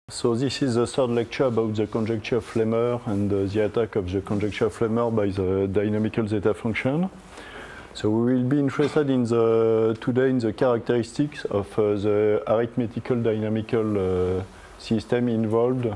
So this is the third lecture about the conjecture of Flemmer and the attack of the conjecture of Flemmer by the dynamical zeta function. So we will be interested in today in the characteristics of the arithmetical dynamical system involved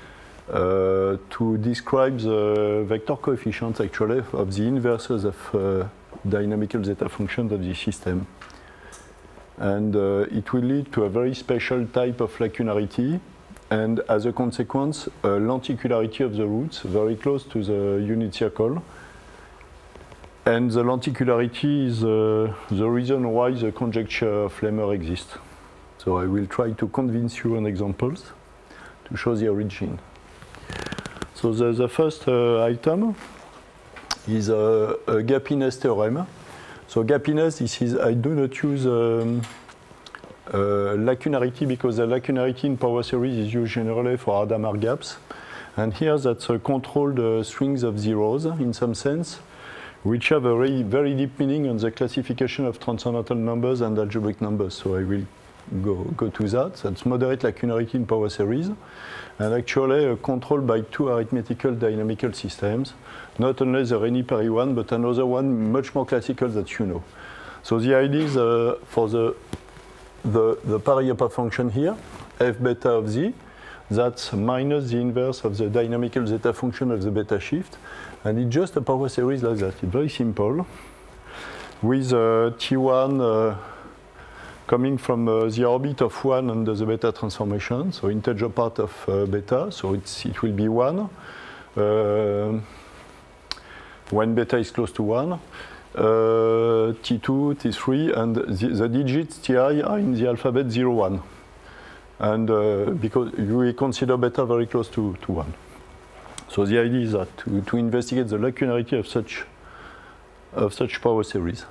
to describe the vector coefficients actually of the inverses of dynamical zeta functions of the system. And it will lead to a very special type of lacunarity. And as a consequence, lenticularity of the roots, very close to the unit circle. And the lenticularity is the reason why the conjecture of Flemmer exists. So I will try to convince you on examples to show the origin. So the first item is a gappiness theorem. So gappiness, this is, I do not use lacunarity because the lacunarity in power series is used generally for Hadamard gaps. And here that's controlled strings of zeros in some sense, which have a very deep meaning on the classification of transcendental numbers and algebraic numbers. So I will go to that. That's moderate lacunarity in power series, and actually controlled by two arithmetical dynamical systems, not only the Rényi-Perry one, but another one much more classical that you know. So the idea is for the Perry upper function here, f beta of z, that's minus the inverse of the dynamical zeta function of the beta shift. And it's just a power series like that. It's very simple, with T1 coming from the orbit of 1 under the beta transformation, so integer part of beta, so it will be 1 when beta is close to 1. T2, T3, and the digits Ti are in the alphabet 0, 1. And because we consider beta very close to 1. So the idea is that to investigate the lacunarity of such power series.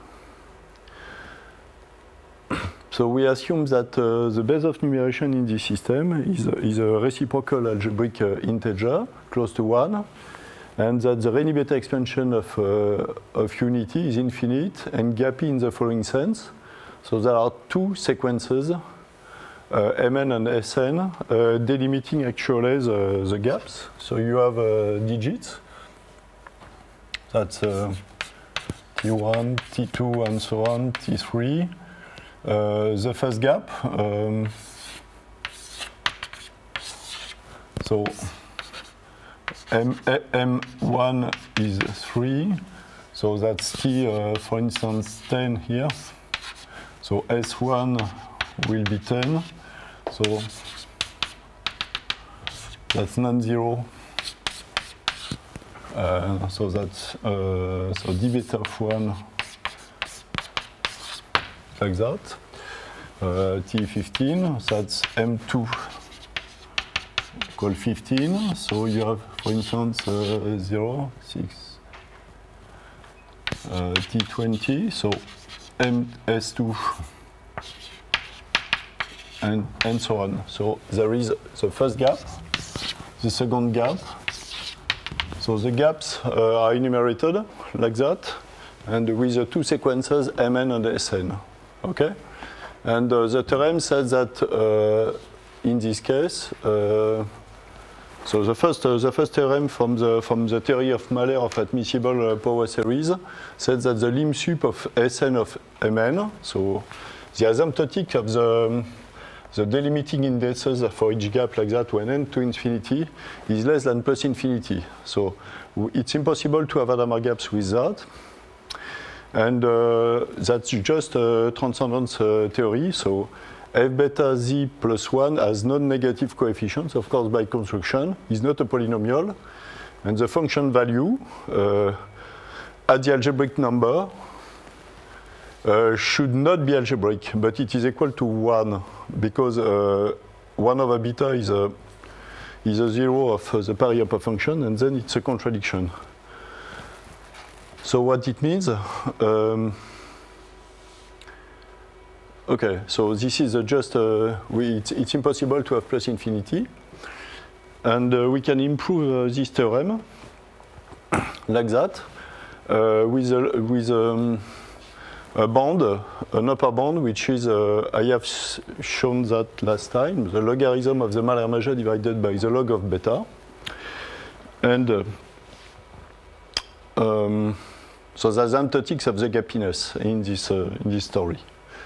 So we assume that the base of numeration in this system is a reciprocal algebraic integer close to 1. And that the Rényi beta expansion of unity is infinite and gappy in the following sense. So there are two sequences, Mn and Sn, delimiting actually the gaps. So you have digits, that's T1, T2, and so on, T3. The first gap, so M1 is 3, so that's T, for instance, 10 here. So S1 will be 10, so that's non-zero. So that's so d beta of 1 like that. T15, that's M2 equal 15. So you have, for instance, 0, 6, T20, so MS2, and so on. So there is the first gap, the second gap. So the gaps are enumerated like that, and with the two sequences Mn and Sn. Okay, and the theorem says that in this case, so the first theorem from the theory of Mahler of admissible power series says that the lim sup of Sn of Mn, so the asymptotic of the delimiting indices for each gap like that when n to infinity is less than plus infinity. So it's impossible to have Hadamard gaps with that. And that's just a transcendence theory. So f beta z plus 1 has non-negative coefficients, of course, by construction, is not a polynomial. And the function value at the algebraic number should not be algebraic, but it is equal to 1, because 1 over beta is a 0 of the Perry upper function, and then it's a contradiction. So what it means, okay, so this is just, it's impossible to have plus infinity. And we can improve this theorem like that with a band, an upper bound, which is, I have shown that last time, the logarithm of the Malher measure divided by the log of beta. And so that's the asymptotics of the gappiness in this story.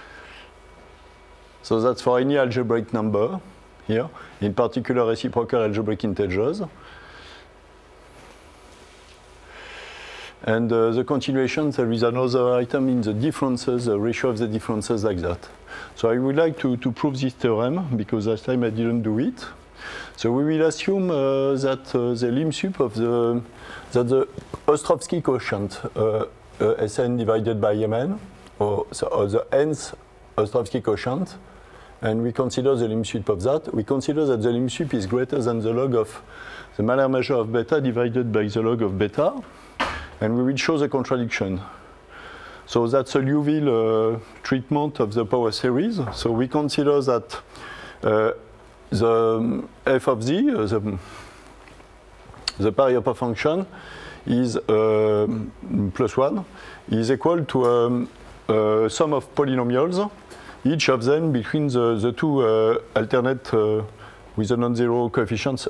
So that's for any algebraic number here, in particular reciprocal algebraic integers. And the continuation, there is another item in the differences, the ratio of the differences like that. So I would like to prove this theorem, because last time I didn't do it. So we will assume that the lim sup of the Ostrovsky quotient, Sn divided by Mn, or the nth Ostrovsky quotient, and we consider the lim sup of that. We consider that the lim sup is greater than the log of the Malher measure of beta divided by the log of beta. And we will show the contradiction. So that's a Liouville treatment of the power series. So we consider that the f of z, the Paris-Upper function, is plus 1, is equal to a sum of polynomials, each of them between the two alternate with a non-zero coefficients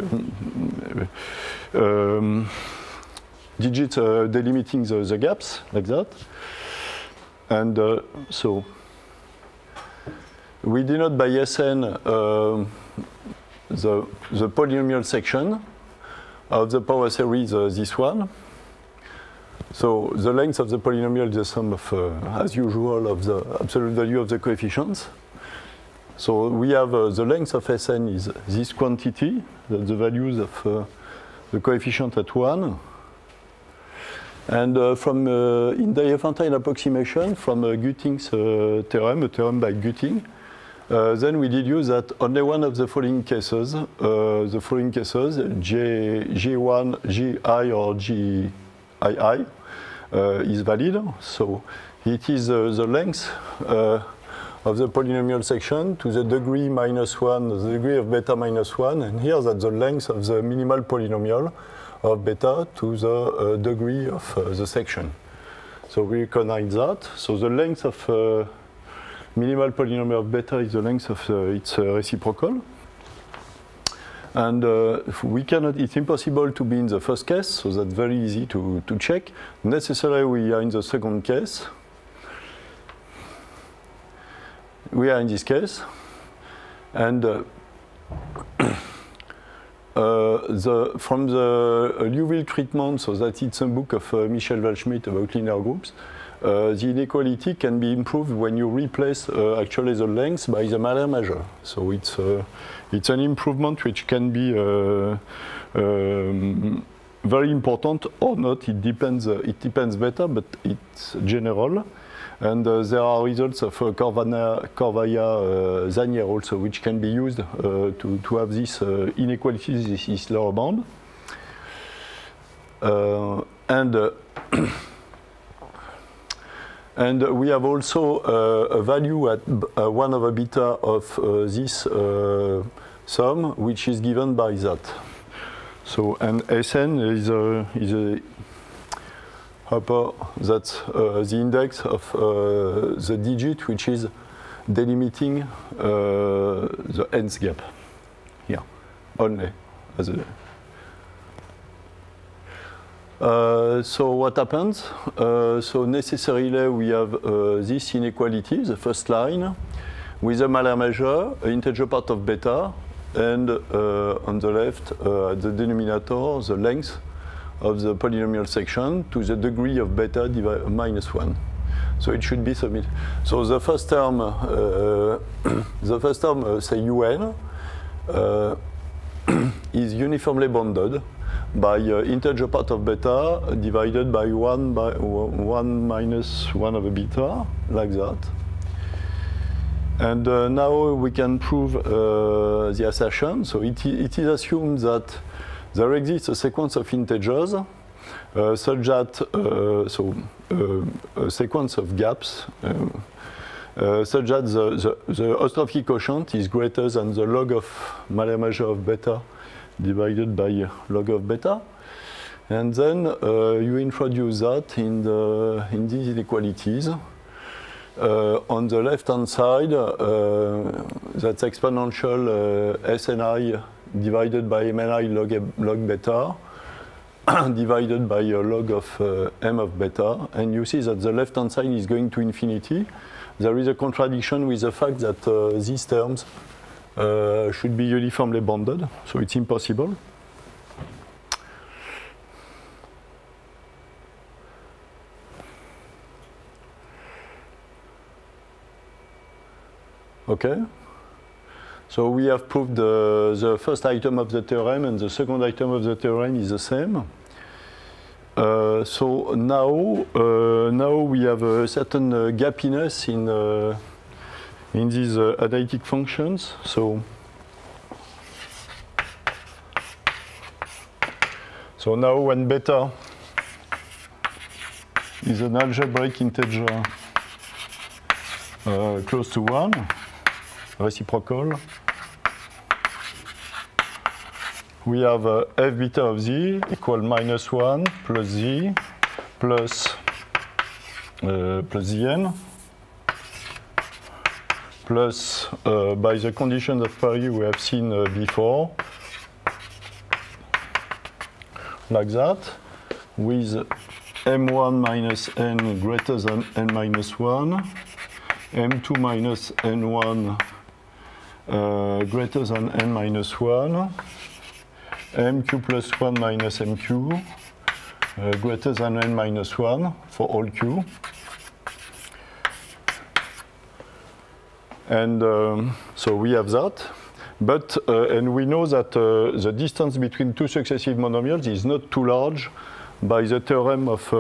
digits delimiting the gaps, like that. And so we denote by Sn the polynomial section of the power series, this one. So the length of the polynomial is the sum of, as usual, of the absolute value of the coefficients. So we have the length of Sn is this quantity, the values of the coefficient at 1. And from in Diophantine approximation from Gutting's theorem, a theorem by Gutting, then we deduce that only one of the following cases, G1, Gi or Gii, is valid. So it is the length of the polynomial section to the degree -1, the degree of beta -1, and here that's the length of the minimal polynomial of beta to the degree of the section. So we recognize that. So the length of minimal polynomial of beta is the length of its reciprocal. And we cannot, it's impossible to be in the first case, so that's very easy to check. Necessarily we are in the second case. We are in this case. And from the Liouville treatment, so that it's a book of Michel Waldschmidt about linear groups, the inequality can be improved when you replace actually the length by the Malher measure. So it's an improvement which can be very important or not. It depends better, but it's general. And there are results of Corvaya-Zanier also, which can be used to have this inequality, this lower bound. And we have also a value at 1 over beta of this sum, which is given by that. So, and Sn is a upper, that's the index of the digit which is delimiting the nth gap here only. As a so what happens? So necessarily we have this inequality, the first line, with a Malher measure, an integer part of beta, and on the left, at the denominator, the length of the polynomial section to the degree of beta -1. So it should be submitted. So the first term, say UN, is uniformly bounded by integer part of beta divided by 1 minus 1 over beta, like that. And now we can prove the assertion. So it is assumed that there exists a sequence of integers such that, a sequence of gaps such that the Ostrovsky quotient is greater than the log of Malher measure of beta divided by log of beta. And then you introduce that in these inequalities. On the left-hand side, that's exponential SNI divided by MNI log beta divided by a log of m of beta. And you see that the left-hand side is going to infinity. There is a contradiction with the fact that these terms should be uniformly bounded, so it's impossible. Okay, so we have proved the first item of the theorem, and the second item of the theorem is the same. So now we have a certain gappiness in these analytic functions. So now when beta is an algebraic integer close to 1, reciprocal, we have f beta of z equal -1 plus z plus zn plus, by the conditions of Paris we have seen before, like that, with m1 minus n greater than n minus 1, m2 minus n1 greater than n minus 1, mq plus 1 minus mq greater than n minus 1 for all q. And so we have that. But, and we know that the distance between two successive monomials is not too large by the theorem of,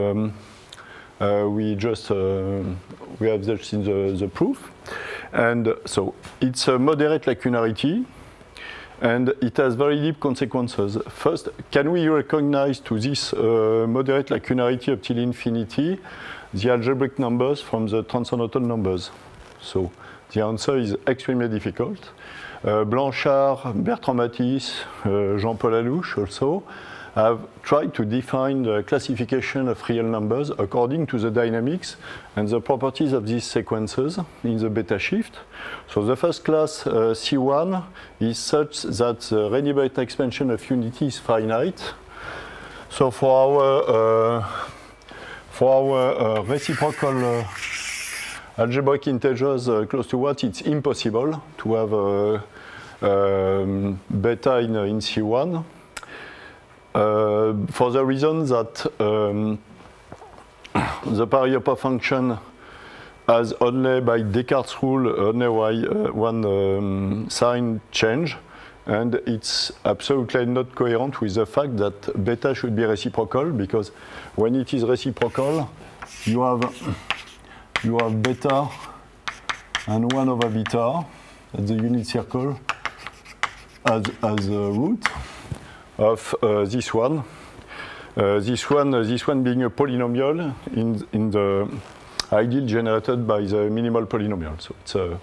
we have that in the proof. And so it's a moderate lacunarity, and it has very deep consequences. First, can we recognize to this moderate lacunarity up till infinity the algebraic numbers from the transcendental numbers? So the answer is extremely difficult. Blanchard, Bertrand Matisse, Jean-Paul Allouche also have tried to define the classification of real numbers according to the dynamics and the properties of these sequences in the beta shift. So the first class, C1, is such that the Rényi-Beta expansion of unity is finite. So for our reciprocal algebraic integers close to what, it's impossible to have beta in C1. For the reason that the Paris-Upper function has only, by Descartes' rule, only one sign change, and it's absolutely not coherent with the fact that beta should be reciprocal, because when it is reciprocal, you have beta and 1 over beta at the unit circle as a root of this one. This one being a polynomial in the ideal generated by the minimal polynomial. So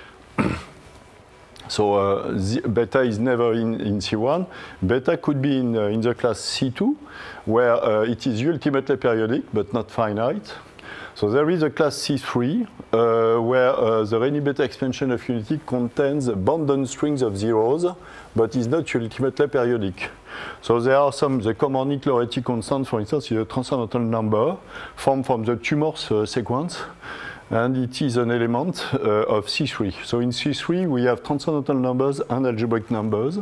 it's beta is never in C1. Beta could be in the class C2, where it is ultimately periodic but not finite. So there is a class C3 where the Rényi-Beta expansion of unity contains bounded strings of zeros, but is not ultimately periodic. So there are the Komornik-Lorenzi constant, for instance, is a transcendental number formed from the Tumors sequence, and it is an element of C3. So in C3 we have transcendental numbers and algebraic numbers.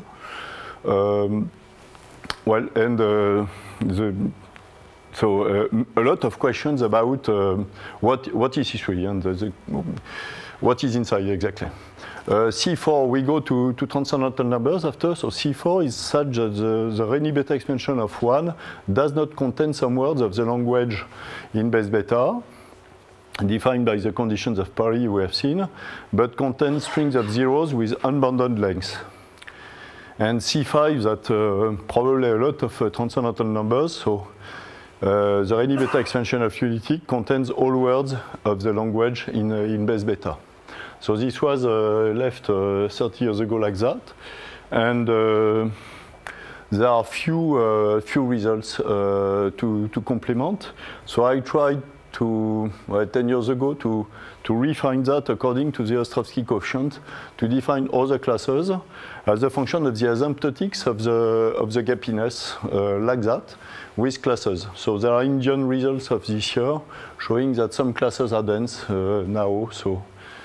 So a lot of questions about what is C3 and what is inside exactly. C4, we go to transcendental numbers after. So C4 is such that the Rényi-Beta expansion of 1 does not contain some words of the language in base beta, defined by the conditions of Paris we have seen, but contains strings of zeros with unbounded lengths. And C5, that probably a lot of transcendental numbers. So the Rényi-Beta expansion of unity contains all words of the language in base beta. So this was left 30 years ago like that, and there are few results to complement. So I tried 10 years ago to refine that according to the Ostrovsky coefficient to define other classes as a function of the asymptotics of the gappiness, like that, with classes. So there are Indian results of this year showing that some classes are dense now. So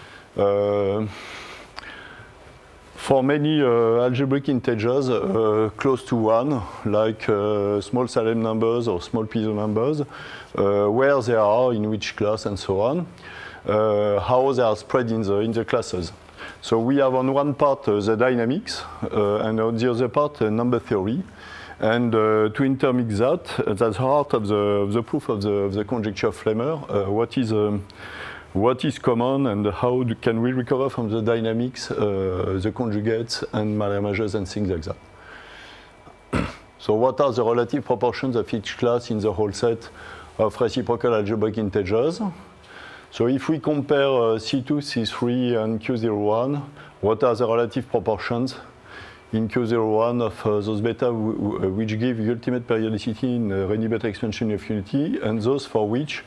for many algebraic integers close to 1, like small Salem numbers or small Piso numbers, where they are, in which class, and so on, how they are spread in the classes. So we have on one part the dynamics, and on the other part number theory. And to intermix that, that's heart of the proof of the conjecture of Flemmer, what is common and how can we recover from the dynamics, the conjugates and Malhermages and things like that. So what are the relative proportions of each class in the whole set of reciprocal algebraic integers? So if we compare C2, C3 and Q01, what are the relative proportions in Q01 of those beta which give ultimate periodicity in Rényi beta expansion of unity and those for which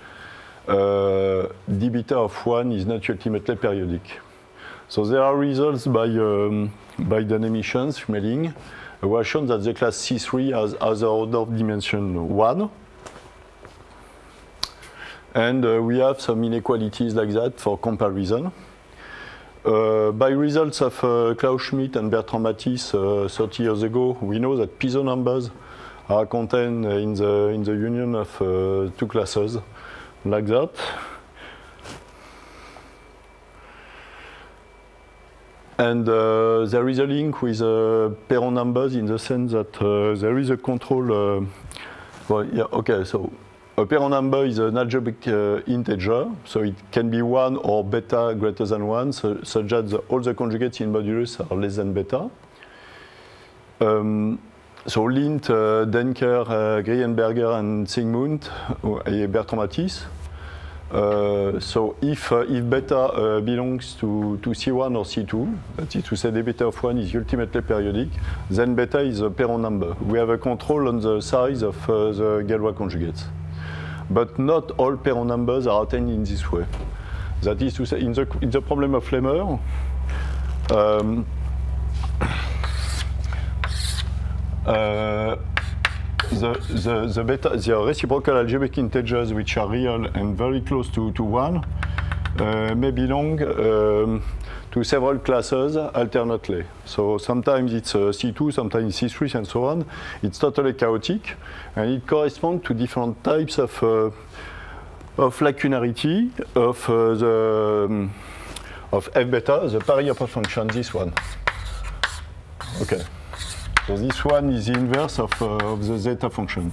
d beta of 1 is not ultimately periodic. So there are results by dynamicians, Schmeling, who have shown that the class C3 has an order of dimension 1. And we have some inequalities like that for comparison. By results of Klaus Schmidt and Bertrand Matisse 30 years ago, we know that Piso numbers are contained in the union of two classes, like that. And there is a link with Perron numbers in the sense that there is a control. Well, yeah, okay, so a Perron number is an algebraic integer, so it can be 1 or beta greater than 1, such that all the conjugates in modulus are less than beta. So Lint, Denker, Grienberger, and Zygmunt, and Bertrand Matisse. So if beta belongs to C1 or C2, that is to say the beta of 1 is ultimately periodic, then beta is a Perron number. We have a control on the size of the Galois conjugates. But not all Perron numbers are attained in this way. That is to say, in the problem of Flemmer, the reciprocal algebraic integers which are real and very close to 1 may belong to several classes alternately. So sometimes it's C2, sometimes C3, and so on. It's totally chaotic, and it corresponds to different types of lacunarity of f beta, the Paris-Upper function, this one. Okay. So this one is the inverse of the zeta function.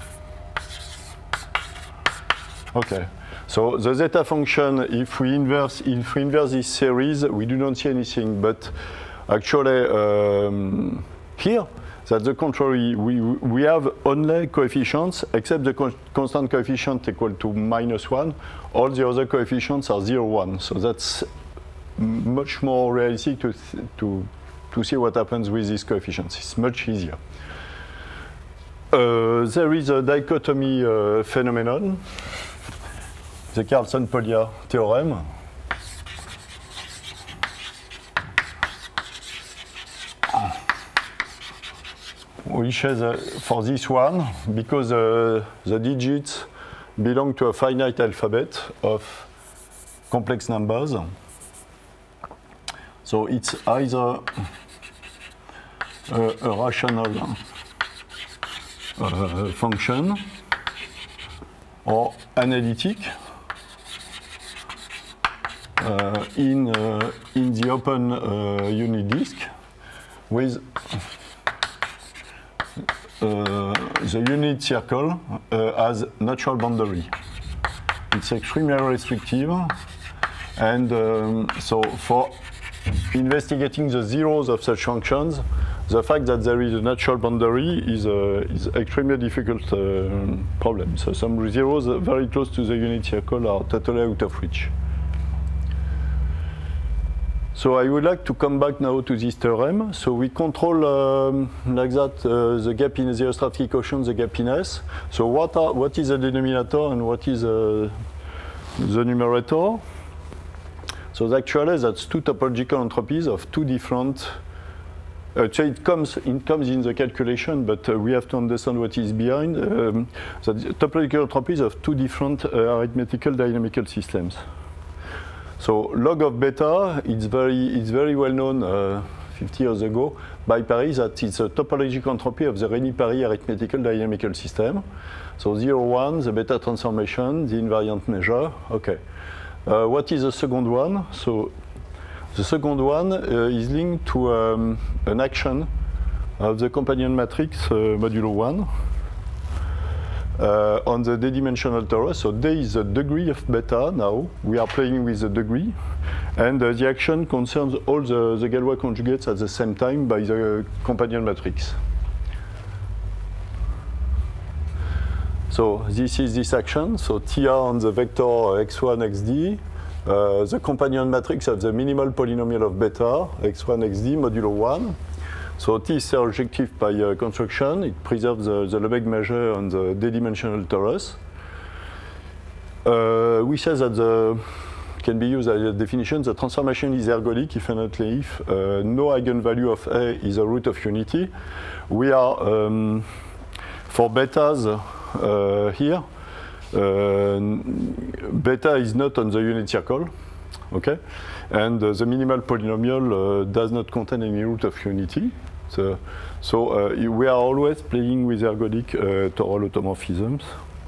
Okay. So the zeta function, if we inverse this series, we do not see anything. But actually, here, that's the contrary. We have only coefficients, except the constant coefficient equal to -1. All the other coefficients are 0, 1. So that's much more realistic to see what happens with these coefficients. It's much easier. There is a dichotomy phenomenon, the Carlson-Polya theorem. Which is for this one, because the digits belong to a finite alphabet of complex numbers. So it's either a rational function or analytic in the open unit disk with the unit circle as natural boundary. It's extremely restrictive, and so for investigating the zeros of such functions, the fact that there is a natural boundary is extremely difficult problem. So some zeros very close to the unit circle are totally out of reach. So I would like to come back now to this theorem. So we control like that the gap in the Ostrovsky quotient, the gappiness. So what is the denominator and what is the the numerator. So actually, that's two topological entropies of two different. So it comes in the calculation, but we have to understand what is behind. The topological entropies of two different arithmetical dynamical systems. So log of beta, it's very well known 50 years ago by Paris that it's a topological entropy of the Reni-Paris arithmetical dynamical system. So 0, 1, the beta transformation, the invariant measure. Okay. What is the second one? So the second one is linked to an action of the companion matrix modulo 1 on the d-dimensional torus. So D is the degree of beta now. We are playing with the degree. And the action concerns all the Galois conjugates at the same time by the companion matrix. So this is this action. So TR on the vector x1, xd, the companion matrix of the minimal polynomial of beta, x1, xd, modulo 1. So T is surjective by construction. It preserves the Lebesgue measure on the d-dimensional torus. We say that the can be used as a definition. The transformation is ergodic if and only if no eigenvalue of A is a root of unity. We are, for betas here, beta is not on the unit circle, okay? And the minimal polynomial does not contain any root of unity. So we are always playing with ergodic toral automorphisms.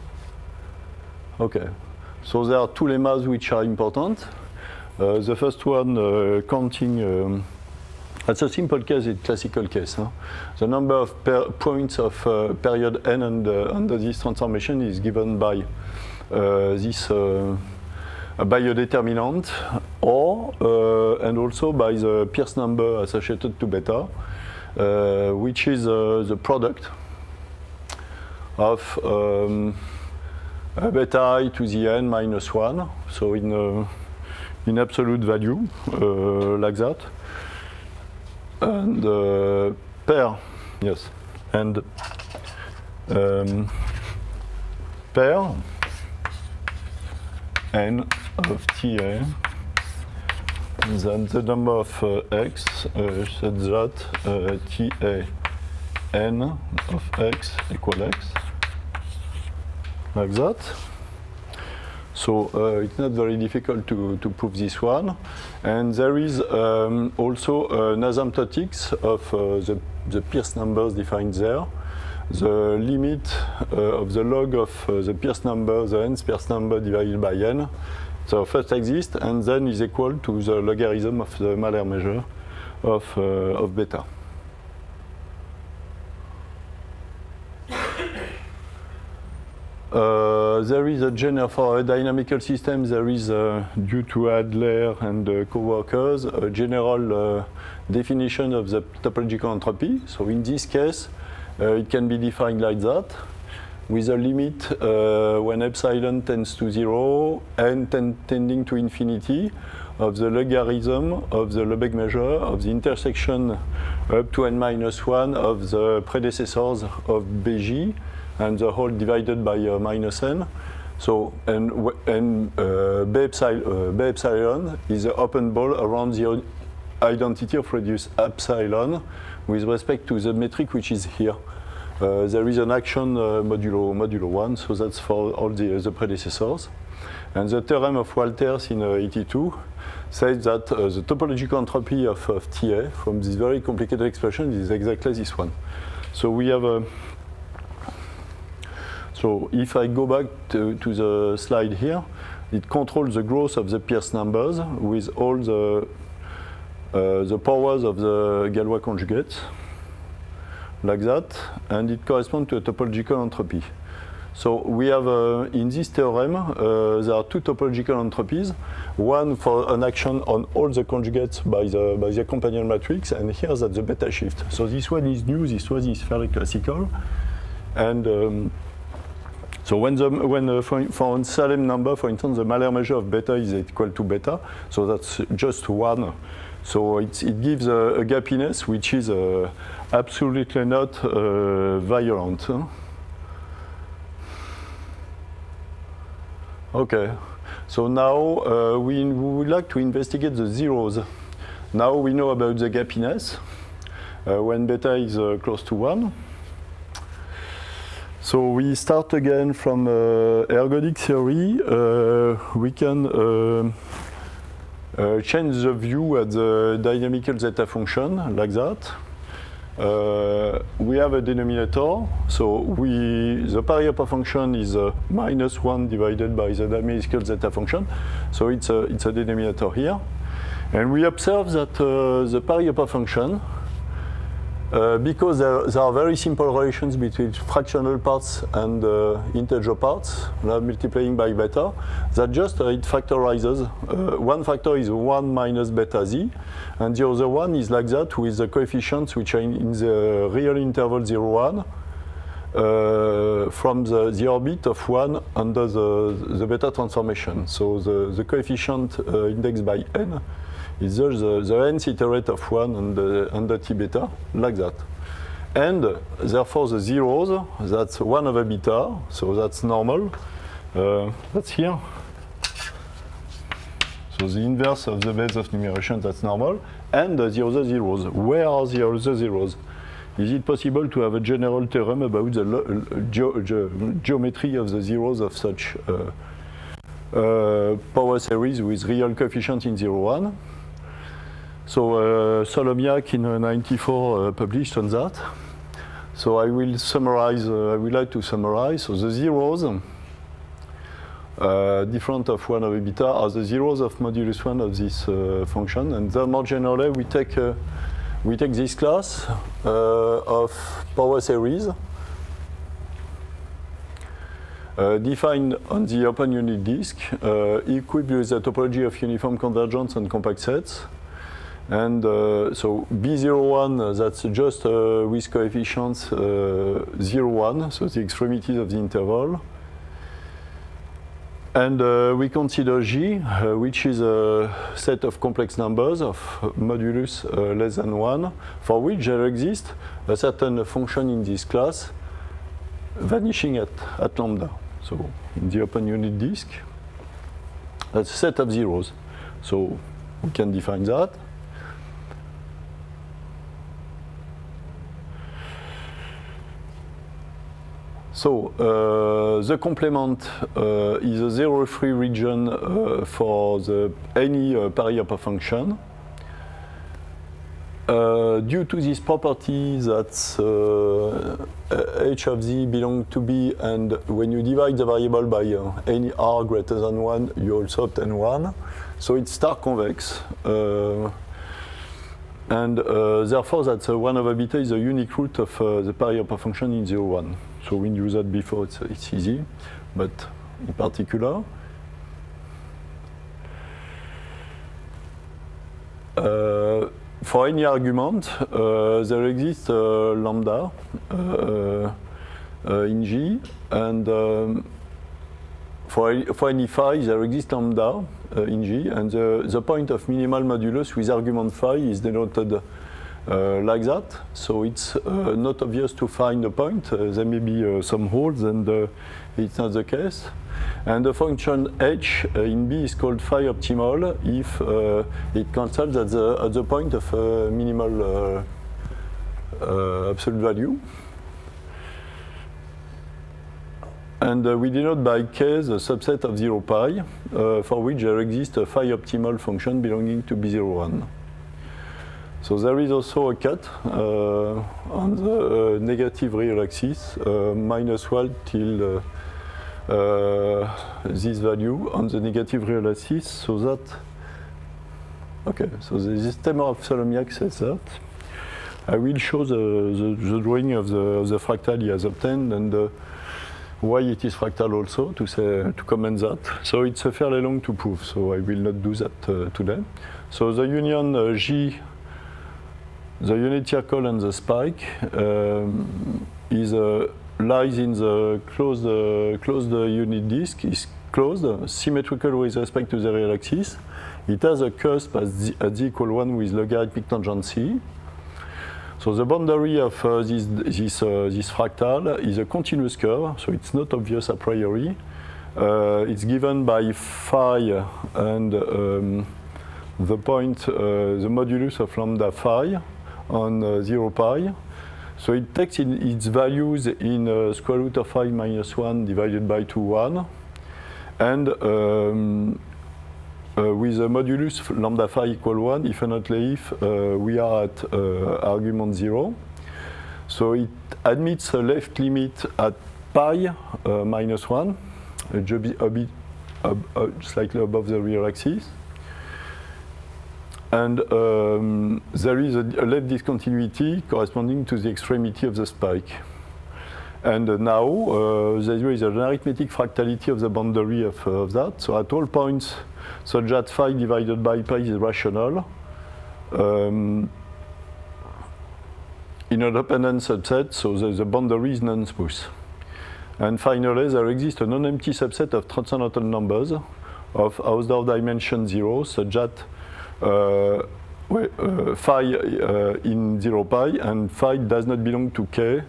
Okay. So there are two lemmas which are important. The first one, counting, that's a simple case, it's a classical case. Huh? The number of points of period n under this transformation is given by by a determinant, or and also by the Peirce number associated to beta, which is the product of beta I to the n minus 1, so in absolute value, like that. And pair, yes, and pair n of Ta, then the number of x such that Ta n of x equal x, like that. So it's not very difficult to prove this one. And there is also an asymptotics of the Peirce numbers defined there. The limit of the log of the Peirce number, the nth Peirce number divided by n. So first exists and then is equal to the logarithm of the Mahler measure of beta. There is a general, for a dynamical system, there is, due to Adler and co-workers, a general definition of the topological entropy. So in this case, it can be defined like that, with a limit when epsilon tends to 0 and tending to infinity of the logarithm of the Lebesgue measure of the intersection up to n minus 1 of the predecessors of Bj, and the whole divided by minus n. So, and B epsilon is an open ball around the identity of reduced epsilon with respect to the metric which is here. There is an action modulo 1, so that's for all the predecessors. And the theorem of Walters in 82 says that the topological entropy of Ta from this very complicated expression is exactly this one. So we have a So if I go back to the slide here, it controls the growth of the Peirce numbers with all the powers of the Galois conjugates, like that, and it corresponds to a topological entropy. So we have, in this theorem, there are two topological entropies, one for an action on all the conjugates by the companion matrix, and here that's the beta shift. So this one is new, this one is fairly classical. And so for a Salem number, for instance, the Mahler measure of beta is equal to beta, so that's just one. So it gives a gappiness which is absolutely not violent. Huh? Okay, So now we would like to investigate the zeros. Now we know about the gappiness when beta is close to 1. So we start again from ergodic theory. We can change the view at the dynamical zeta function like that. We have a denominator, so the Pareto function is -1 divided by the dynamical zeta function, so it's a denominator here. And we observe that the Pareto function, because there are very simple relations between fractional parts and integer parts, multiplying by beta, that just it factorizes. One factor is 1 minus beta z, and the other one is like that with the coefficients which are in the real interval 0, 1, from the orbit of 1 under the beta transformation. So the coefficient indexed by n is just the nth iterate of 1 under t beta, like that. And therefore the zeros, that's 1 over beta, so that's normal. That's here. So the inverse of the base of numeration, that's normal. And the other zeros. Where are the other zeros? Is it possible to have a general theorem about the geometry of the zeros of such power series with real coefficient in 0, 1? So Solomiak in '94 published on that. So I will summarize. I would like to summarize. So the zeros, different of 1 over beta, are the zeros of modulus 1 of this function. And then more generally, we take this class of power series defined on the open unit disk, equipped with the topology of uniform convergence and compact sets. And so B01, that's just with coefficients 0, 1, so the extremities of the interval. And we consider G, which is a set of complex numbers of modulus less than 1, for which there exists a certain function in this class vanishing at lambda. So in the open unit disk, that's a set of zeros. So we can define that. So the complement is a zero-free region for any Pareto function. Due to this property that h of z belongs to B, and when you divide the variable by any r greater than 1, you also obtain 1. So it's star convex. And therefore, that 1 over beta is a unique root of the Pareto function in 0, 1. So we knew that before, it's easy, but in particular, for any argument, there exists lambda in G, and for any phi, there exists lambda in G, and the point of minimal modulus with argument phi is denoted like that. So it's not obvious to find a point. There may be some holes, and it's not the case. And the function h in B is called phi optimal if it cancels at the point of minimal absolute value. And we denote by k the subset of 0 pi, for which there exists a phi optimal function belonging to B01. So there is also a cut on the negative real axis, -1 till this value on the negative real axis, so that, okay, so the system of Solomiak says that. I will show the drawing of the fractal he has obtained, and why it is fractal also, to comment that. So it's fairly long to prove, so I will not do that today. So the union G, the unit circle and the spike lies in the closed unit disk, is closed, symmetrical with respect to the real axis. It has a cusp at z equal 1 with logarithmic tangency. So the boundary of this fractal is a continuous curve, so it's not obvious a priori, It's given by phi and the point, the modulus of lambda phi on 0 pi. So it takes its values in square root of phi minus 1 divided by 2, 1. And with a modulus lambda phi equal 1, if and only if we are at argument 0. So it admits a left limit at pi minus 1, a bit slightly above the real axis. And there is a left discontinuity corresponding to the extremity of the spike. And now there is an arithmetic fractality of the boundary of that. So at all points such that phi divided by pi is rational, in an open-end subset, so the boundary is non-smooth. And finally, there exists a non-empty subset of transcendental numbers of Hausdorff dimension 0, such that phi in 0 pi and phi does not belong to k,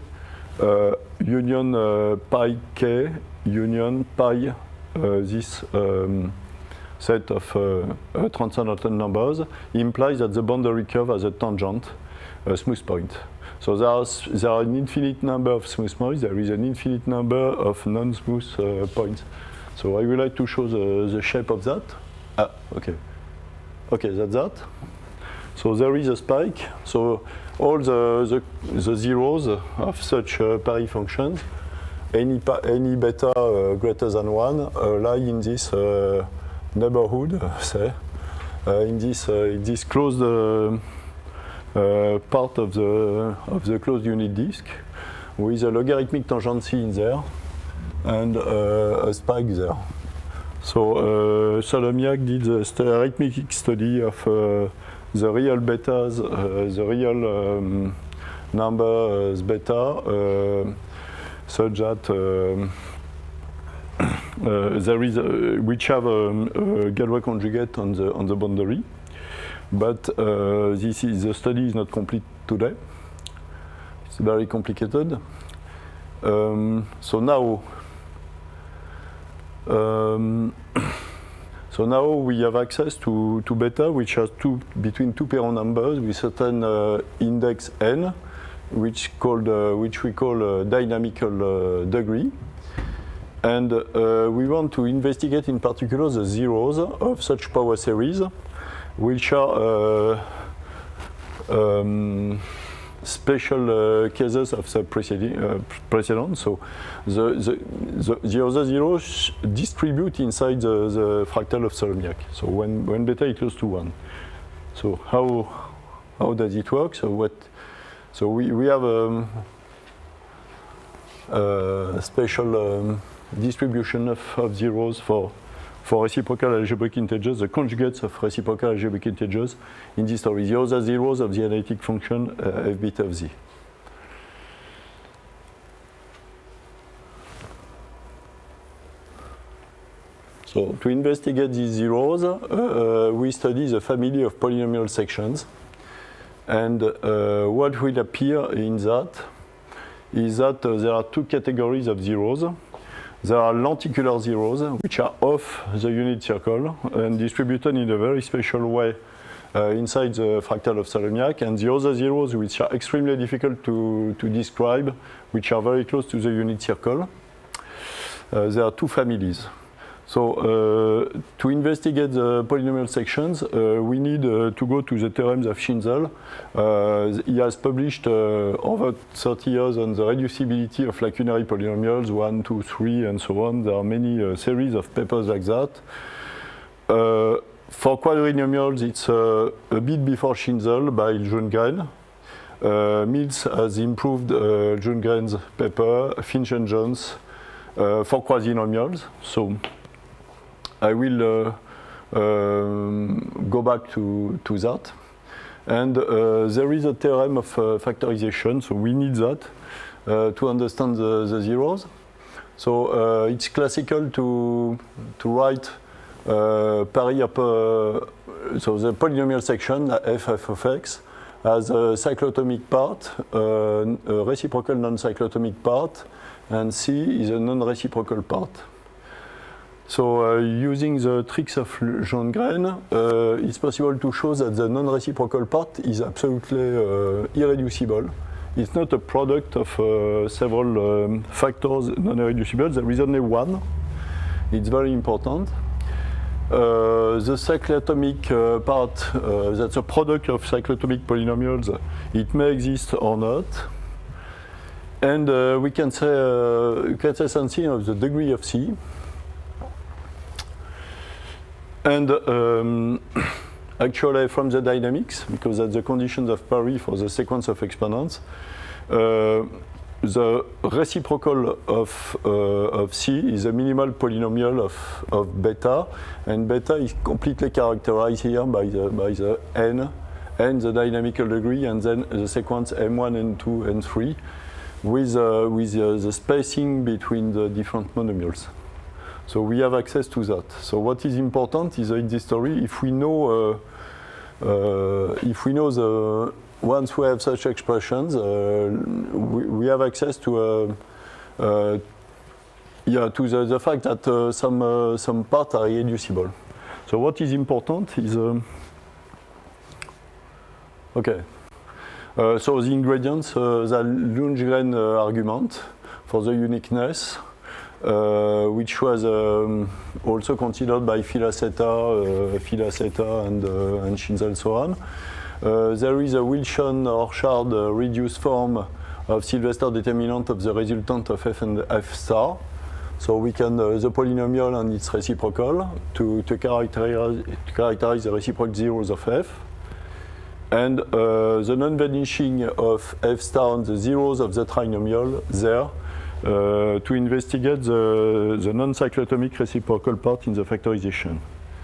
union pi k, union pi this set of transcendental numbers implies that the boundary curve has a tangent, a smooth point. So there are an infinite number of smooth points. There is an infinite number of non-smooth points. So I would like to show the shape of that. Ah, okay. Okay, that's that. So there is a spike. So all the zeros of such Paris functions, any beta greater than 1, lie in this neighborhood, say, in this closed part of the closed unit disk, with a logarithmic tangency in there and a spike there. So Solomiak did the arithmetic study of the real betas, the real numbers beta, such that there is which have a Galois conjugate on the boundary, but the study is not complete today. It's very complicated. So now. So now we have access to beta, which has between two parent numbers with certain index n, which we call dynamical degree. And we want to investigate in particular the zeros of such power series, which are special cases of the precedent. So the other zeros distribute inside the fractal of Solomiak. So when beta is close to 1. So how does it work? So we have a special distribution of zeros for reciprocal algebraic integers, the conjugates of reciprocal algebraic integers in this story. The other zeros of the analytic function f beta of z. So to investigate these zeros, we study the family of polynomial sections. And what will appear in that is that there are two categories of zeros. There are lenticular zeros, which are off the unit circle and distributed in a very special way inside the fractal of Solomiak, and the other zeros, which are extremely difficult to describe, which are very close to the unit circle. There are two families. So to investigate the polynomial sections, we need to go to the theorems of Schinzel. He has published over 30 years on the reducibility of lacunary polynomials, 1, 2, 3, and so on. There are many series of papers like that. For quadrinomials, it's a bit before Schinzel by Ljunggren. Mills has improved Ljunggren's paper, Finch and Jones, for quadrinomials. So I will go back to that. And there is a theorem of factorization, so we need that to understand the zeros. So it's classical to write Paris so the polynomial section, f of x, has a cyclotomic part, a reciprocal non-cyclotomic part, and C is a non-reciprocal part. So using the tricks of Ljunggren, it's possible to show that the non-reciprocal part is absolutely irreducible. It's not a product of several factors non-irreducible. There is only one. It's very important. The cyclotomic part, that's a product of cyclotomic polynomials. It may exist or not. And we can say something of the degree of C. And actually from the dynamics, because that's the conditions of Parry for the sequence of exponents, the reciprocal of C is a minimal polynomial of beta, and beta is completely characterized here by the n, the dynamical degree, and then the sequence M1, N2, N3, with the spacing between the different monomials. So we have access to that. So what is important is in this story, if we know the once we have such expressions, we have access to the fact that some parts are irreducible. So what is important is okay. So the ingredients, the Ljunggren argument for the uniqueness, which was also considered by Filaceta and Schinzel so on. There is a Wilson-Orchard reduced form of Sylvester determinant of the resultant of f and f star. So we can the polynomial and its reciprocal to characterize the reciprocal zeros of f. And the non-vanishing of f star and the zeros of the trinomial there to investigate the non-cyclotomic reciprocal part in the factorization.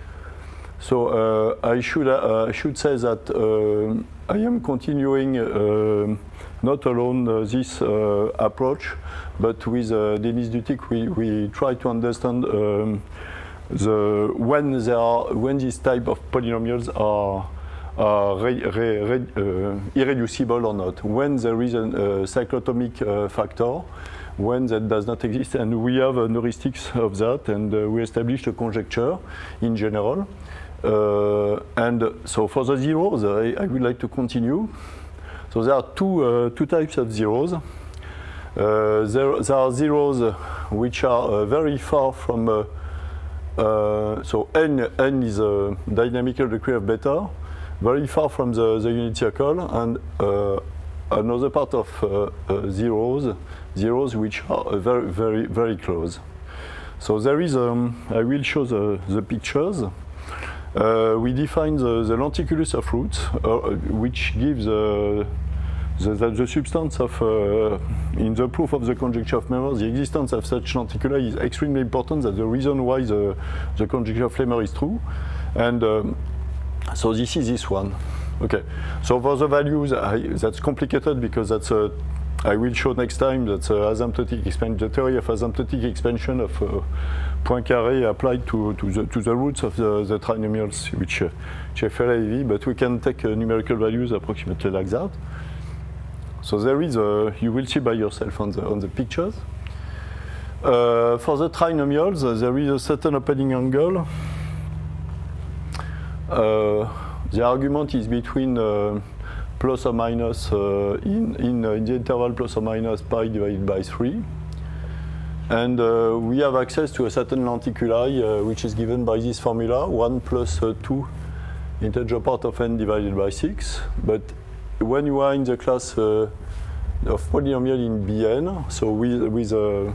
So I should say that I am continuing not alone this approach, but with Denis Dutic we try to understand when this type of polynomials are irreducible or not, when there is a cyclotomic factor, when that does not exist, and we have heuristics of that, and we established a conjecture in general. And so for the zeros, I would like to continue. So there are two types of zeros. There are zeros which are very far from, so n is a dynamical degree of beta, very far from the unit circle, and another part of zeros which are very close. So there is, I will show the pictures. We define the lenticulus of roots, which gives the substance of, in the proof of the conjecture of Lemmer, the existence of such lenticula is extremely important. That's the reason why the conjecture of Lemmer is true. And so this is this one. Okay, so for the values, that's complicated because that's I will show next time that's asymptotic expansion, the theory of asymptotic expansion of Poincaré applied to the roots of the trinomials, which are fairly heavy, but we can take numerical values approximately like that. So there is you will see by yourself on the pictures. For the trinomials, there is a certain opening angle. The argument is between plus or minus in the interval plus or minus pi divided by 3. And we have access to a certain lenticuli, which is given by this formula, 1 plus 2 integer part of n divided by 6. But when you are in the class of polynomial in Bn, so with a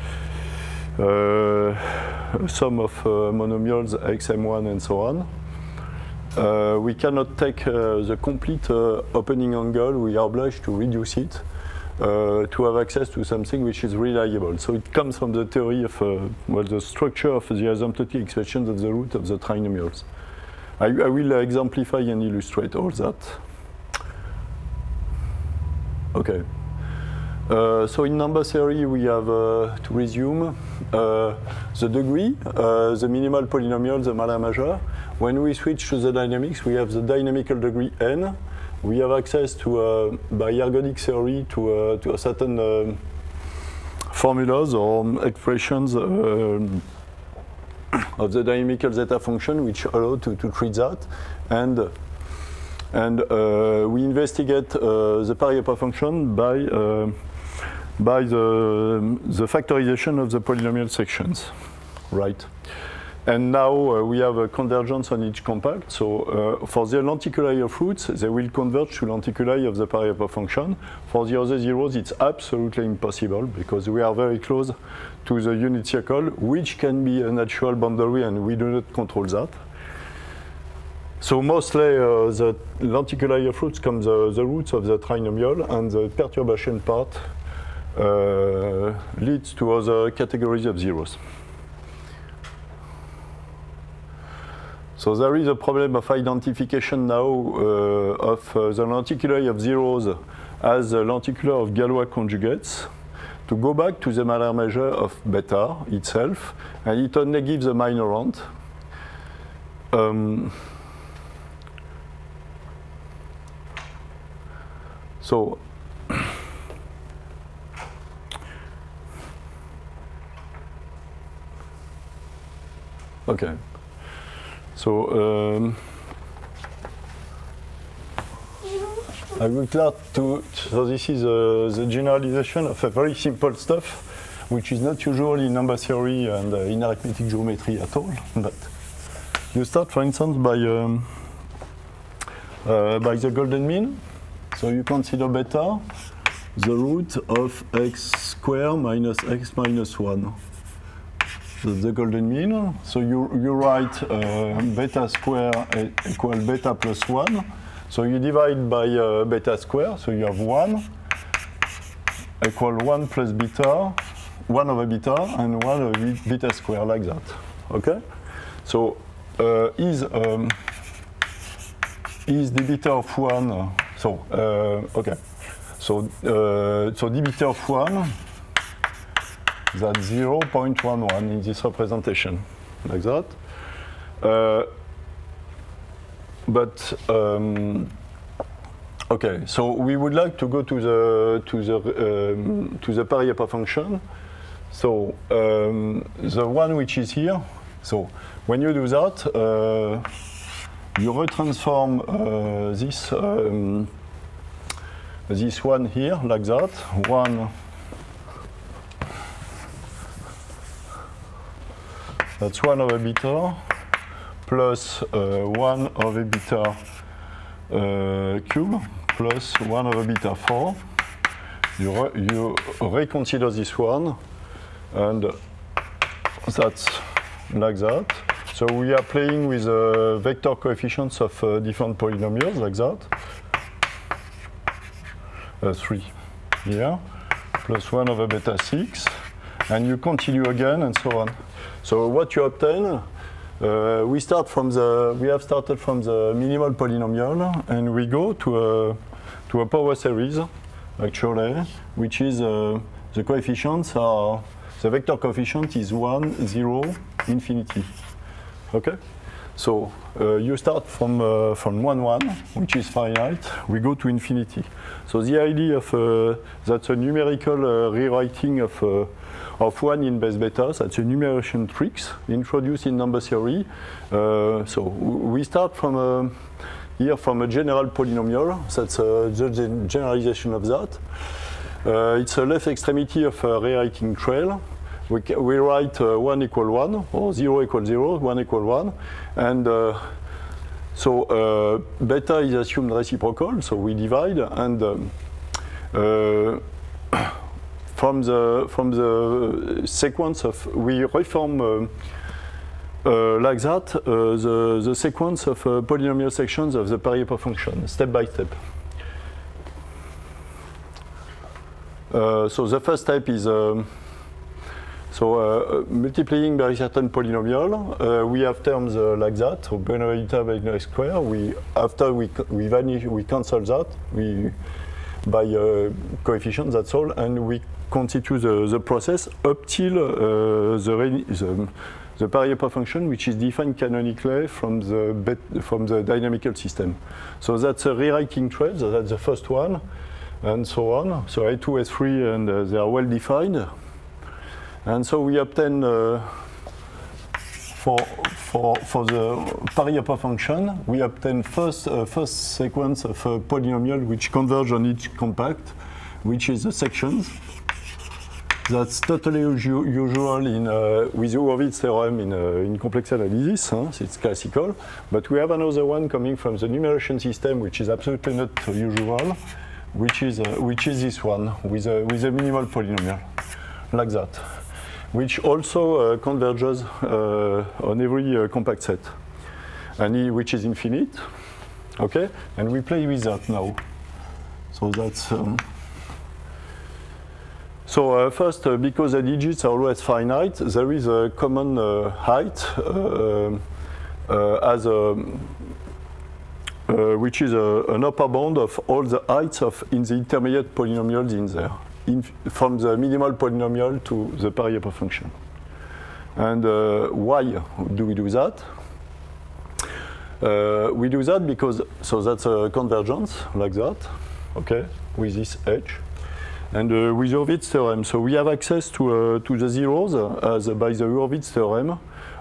sum of monomials xm1 and so on, we cannot take the complete opening angle. We are obliged to reduce it to have access to something which is reliable. So it comes from the theory of the structure of the asymptotic expressions of the root of the trinomials. I will exemplify and illustrate all that. Okay. So in number theory, we have to resume the degree, the minimal polynomial, the Malin majeur. When we switch to the dynamics, we have the dynamical degree n. We have access to, by ergodic theory, to a certain formulas or expressions of the dynamical zeta function, which allow to treat that, and we investigate the Pareil-Huppert function by the factorization of the polynomial sections, right? And now we have a convergence on each compact. So for the lenticuli of roots, they will converge to lenticuli of the Pareil-Huppert function. For the other zeros, it's absolutely impossible because we are very close to the unit circle, which can be a natural boundary, and we do not control that. So mostly the lenticuli of roots come the roots of the trinomial, and the perturbation part leads to other categories of zeros. So there is a problem of identification now of the lenticuli of zeros as the lenticular of Galois conjugates. To go back to the Mahler measure of beta itself, and it only gives a minorant. So okay. So I will start to. So this is the generalization of a very simple stuff, which is not usual in number theory and in arithmetic geometry at all. But you start, for instance, by the golden mean. So you consider beta the root of x squared minus x minus 1. That's the golden mean. So you write beta square equal beta plus 1. So you divide by beta square. So you have 1 equal 1 plus beta, 1 over beta, and 1 over beta square, like that. Okay? So is the beta of 1, so, okay. So the beta of 1, that's 0.11 in this representation, like that. Okay, so we would like to go to the Pareil-Huppert function. So the one which is here. So when you do that, you retransform this one here like that. 1. That's 1 over beta plus 1 over beta cube plus 1 over beta 4. You reconsider this one, and that's like that. So we are playing with vector coefficients of different polynomials, like that. 3 here, plus 1 over beta 6, and you continue again, and so on. So what you obtain, we have started from the minimal polynomial, and we go to a power series, actually, which is the coefficients are, the vector coefficient is 1, 0, infinity. Okay? So you start from 1, 1, which is finite. We go to infinity. So the idea of that's a numerical rewriting of 1 in base beta. That's a numeration tricks introduced in number theory. So we start from here from a general polynomial. That's the generalization of that. It's a left extremity of a rewriting trail. We write 1 equal 1, or 0 equal 0, 1 equal 1. And so beta is assumed reciprocal, so we divide. And from the sequence of, we reform like that the sequence of polynomial sections of the Pareil-Huppert function, step by step. So the first step is multiplying by a certain polynomial. We have terms like that, so beta by x square. After we cancel that by coefficients, that's all, and we continue the process up till the Pareil-Huppert function, which is defined canonically from the dynamical system. So that's a rewriting trade. So that's the first one, and so on. So A2, A3, and they are well defined. And so we obtain for the Paris-Upper function, we obtain first sequence of a polynomial which converge on each compact, which is the sections. That's totally usual in with Hurwitz theorem in complex analysis. It's classical. But we have another one coming from the numeration system, which is absolutely not usual, which is this one with a minimal polynomial, like that, which also converges on every compact set, and which is infinite. Okay, and we play with that now. So that's. So first, because the digits are always finite, there is a common height as which is an upper bound of all the heights in the intermediate polynomials in there, from the minimal polynomial to the Paris-Upper function. And why do we do that? We do that because, so that's a convergence, like that, okay, with this edge. And with Hurwitz theorem, so we have access to the zeros by the Hurwitz theorem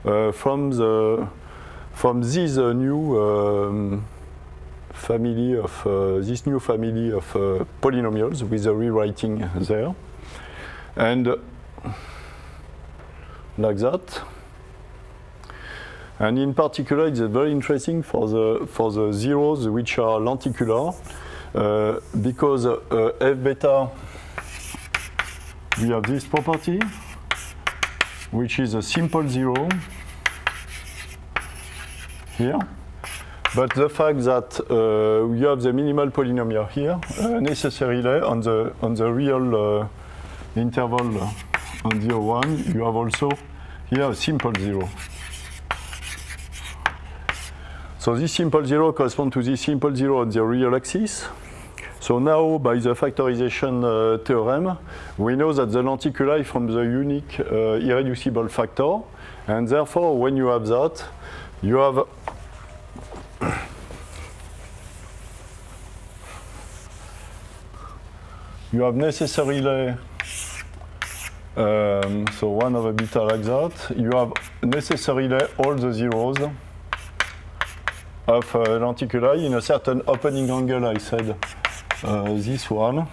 from this new family of polynomials with the rewriting there, and like that. And in particular, it's very interesting for the zeros which are lenticular, because f beta. We have this property, which is a simple zero here. But the fact that you have the minimal polynomial here, necessarily on the real interval on 0, 1, you have also here a simple zero. So this simple zero corresponds to this simple zero on the real axis. So now, by the factorization theorem, we know that the lenticuli from the unique irreducible factor, and therefore, when you have that, you have necessarily so 1 over beta like that. You have necessarily all the zeros of lenticuli in a certain opening angle. I said. This one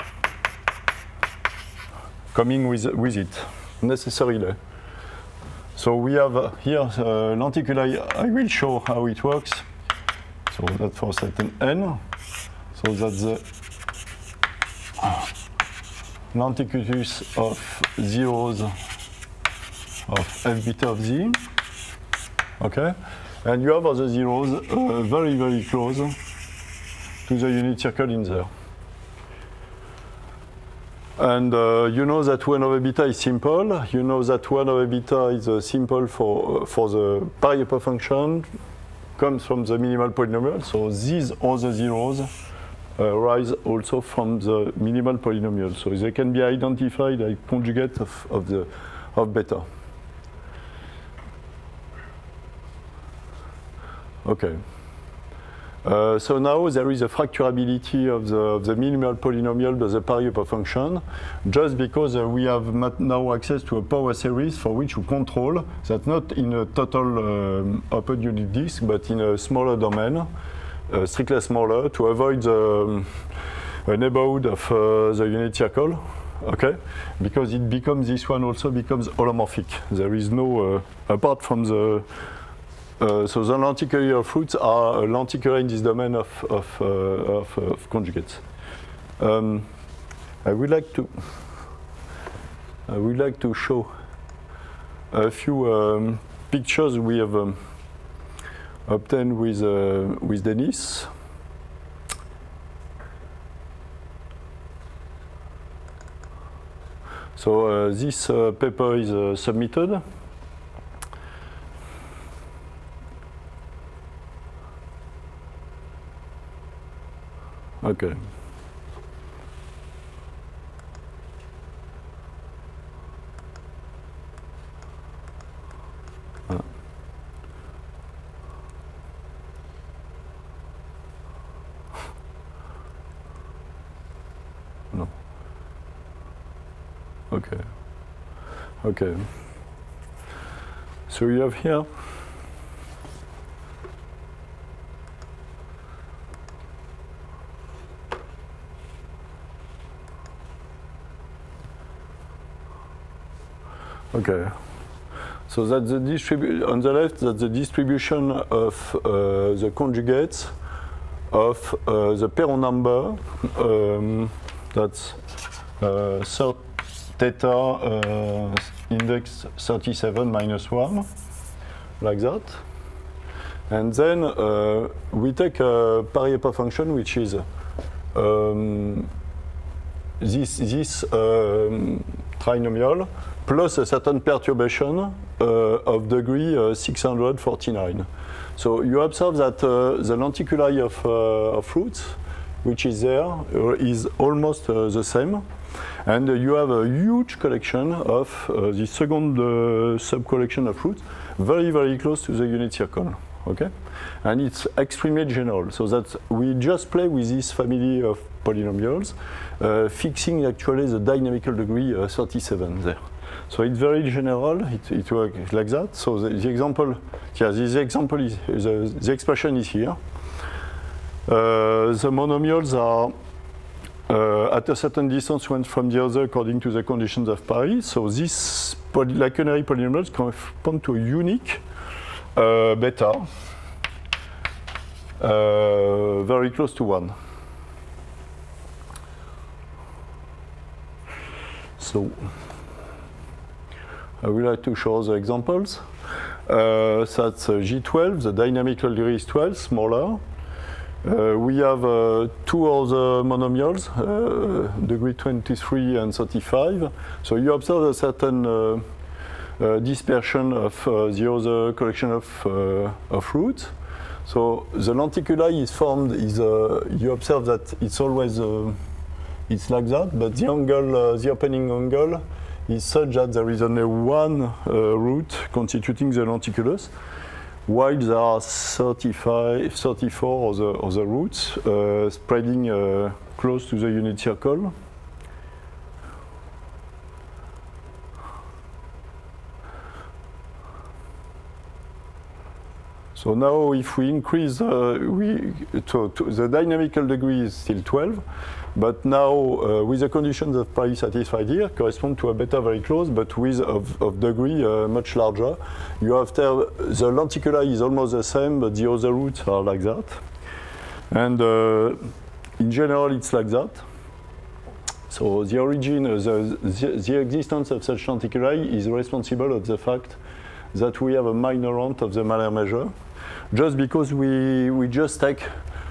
coming with it necessarily. So we have here lenticuli. I will show how it works. So that's for certain n. So that's the lenticulus of zeros of f beta of z. Okay, and you have other zeros very, very close to the unit circle in there. And you know that 1 over beta is simple. You know that 1 over beta is simple for the Paris-Upper function, comes from the minimal polynomial. So these other zeros rise also from the minimal polynomial. So they can be identified like conjugate of beta. Okay. So now there is a fracturability of the minimal polynomial of the Paris-Upper function, just because we have now access to a power series for which we control that not in a total open unit disk, but in a smaller domain, strictly smaller, to avoid the neighborhood of the unit circle. Okay, because it becomes, this one also becomes holomorphic. There is no apart from the so the lenticular fruits are lenticular in this domain of conjugates. I would like to show a few pictures we have obtained with Denis. So this paper is submitted. Okay. No. Okay. Okay. So So you have here okay. So that's the on the left, that's the distribution of the conjugates of the Perron number. That's theta index 37 minus 1, like that. And then we take a Parepa function, which is this trinomial plus a certain perturbation of degree 649. So you observe that the lenticuli of roots, which is there, is almost the same. And you have a huge collection of the second subcollection of roots, very, very close to the unit circle. Okay? And it's extremely general. So that we just play with this family of polynomials, fixing actually the dynamical degree 37 there. So it's very general, it works like that. So the example, yeah, this example is, the expression is here. The monomials are at a certain distance one from the other according to the conditions of Paris. So these Lacunary polynomials correspond to a unique beta, very close to 1. So I would like to show the examples. So that's G12, the dynamical degree is 12, smaller. We have two other monomials, degree 23 and 35. So you observe a certain dispersion of the other collection of roots. So the lenticuli is formed, you observe that it's always it's like that, but the angle, the opening angle is such that there is only one root constituting the lenticulus, while there are 34 other roots spreading close to the unit circle. So now if we increase, the dynamical degree is still 12, but now with the conditions of Paris satisfied here, correspond to a beta very close, but with of degree much larger. You have the lenticuli is almost the same, but the other roots are like that. And in general, it's like that. So the origin, the existence of such lenticuli is responsible of the fact that we have a minorant of the Mahler measure, just because we just take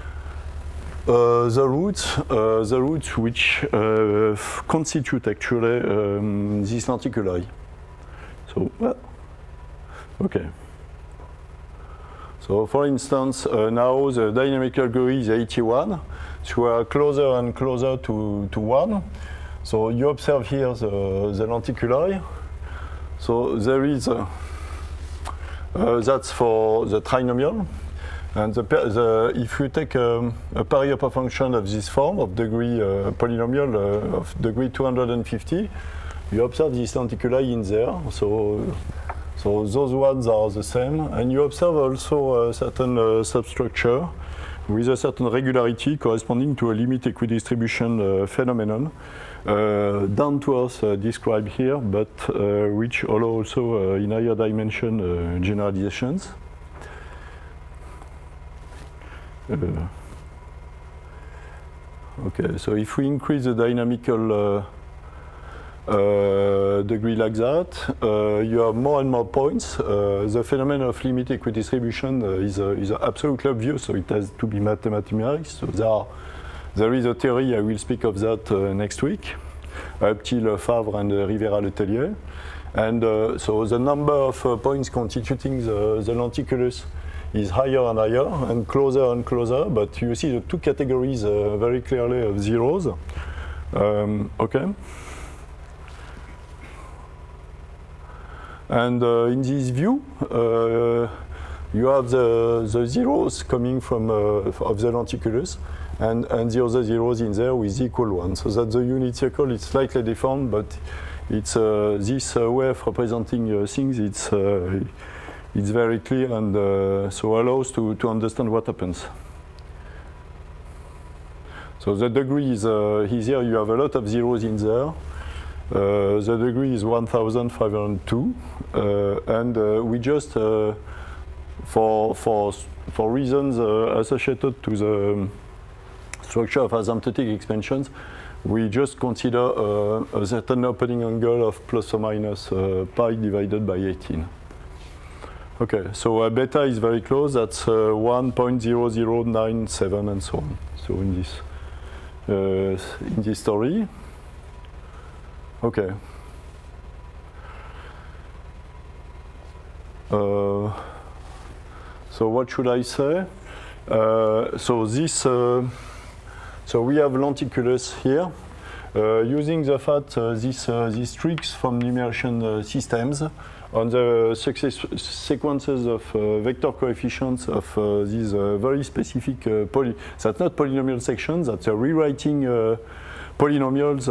the roots which constitute actually this lenticuli. So, okay. So, for instance, now the dynamical degree is 81. So we are closer and closer to 1. So you observe here the lenticuli. So there is that's for the trinomial. And if you take a Parepa function of this form, of degree polynomial of degree 250, you observe this lenticuli in there. So those ones are the same. And you observe also a certain substructure with a certain regularity corresponding to a limit equidistribution phenomenon, down to earth described here, but which allow also in higher dimension generalizations. Okay, so if we increase the dynamical degree like that, you have more and more points. The phenomenon of limit equidistribution is absolutely obvious, so it has to be mathematicized. So there is a theory, I will speak of that next week, up till Favre and Rivera Letellier. And so the number of points constituting the lenticulus is higher and higher and closer, but you see the two categories very clearly of zeros. Okay. And in this view, you have the zeros coming from of the lenticulus, and the other zeros in there with equal ones. So that the unit circle is slightly different, but it's this way of representing things. it's very clear and so allows to understand what happens. So the degree is here. You have a lot of zeros in there. The degree is 1,502, and we just for reasons associated to the structure of asymptotic expansions, we just consider a certain opening angle of plus or minus pi divided by 18. Okay, so beta is very close. That's 1.0097 and so on. So in this story. Okay. So what should I say? So we have lenticulus here. Using the fact these tricks from numeration systems on the sequences of vector coefficients of these very specific that's not polynomial sections, that's rewriting polynomials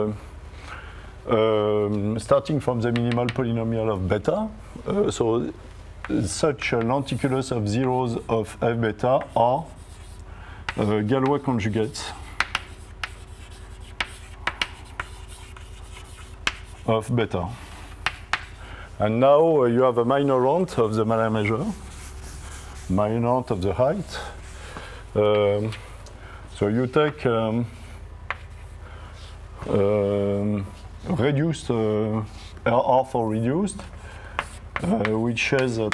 starting from the minimal polynomial of beta. So such lenticulus of zeros of f beta are Galois conjugates of beta. And now you have a minorant of the Malin measure, minorant of the height. So you take reduced R for reduced, which says that.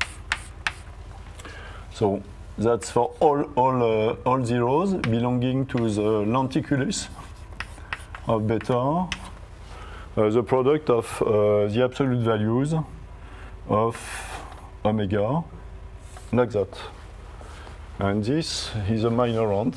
So that's for all zeros belonging to the lenticulus of beta. The product of the absolute values of omega, like that. And this is a minorant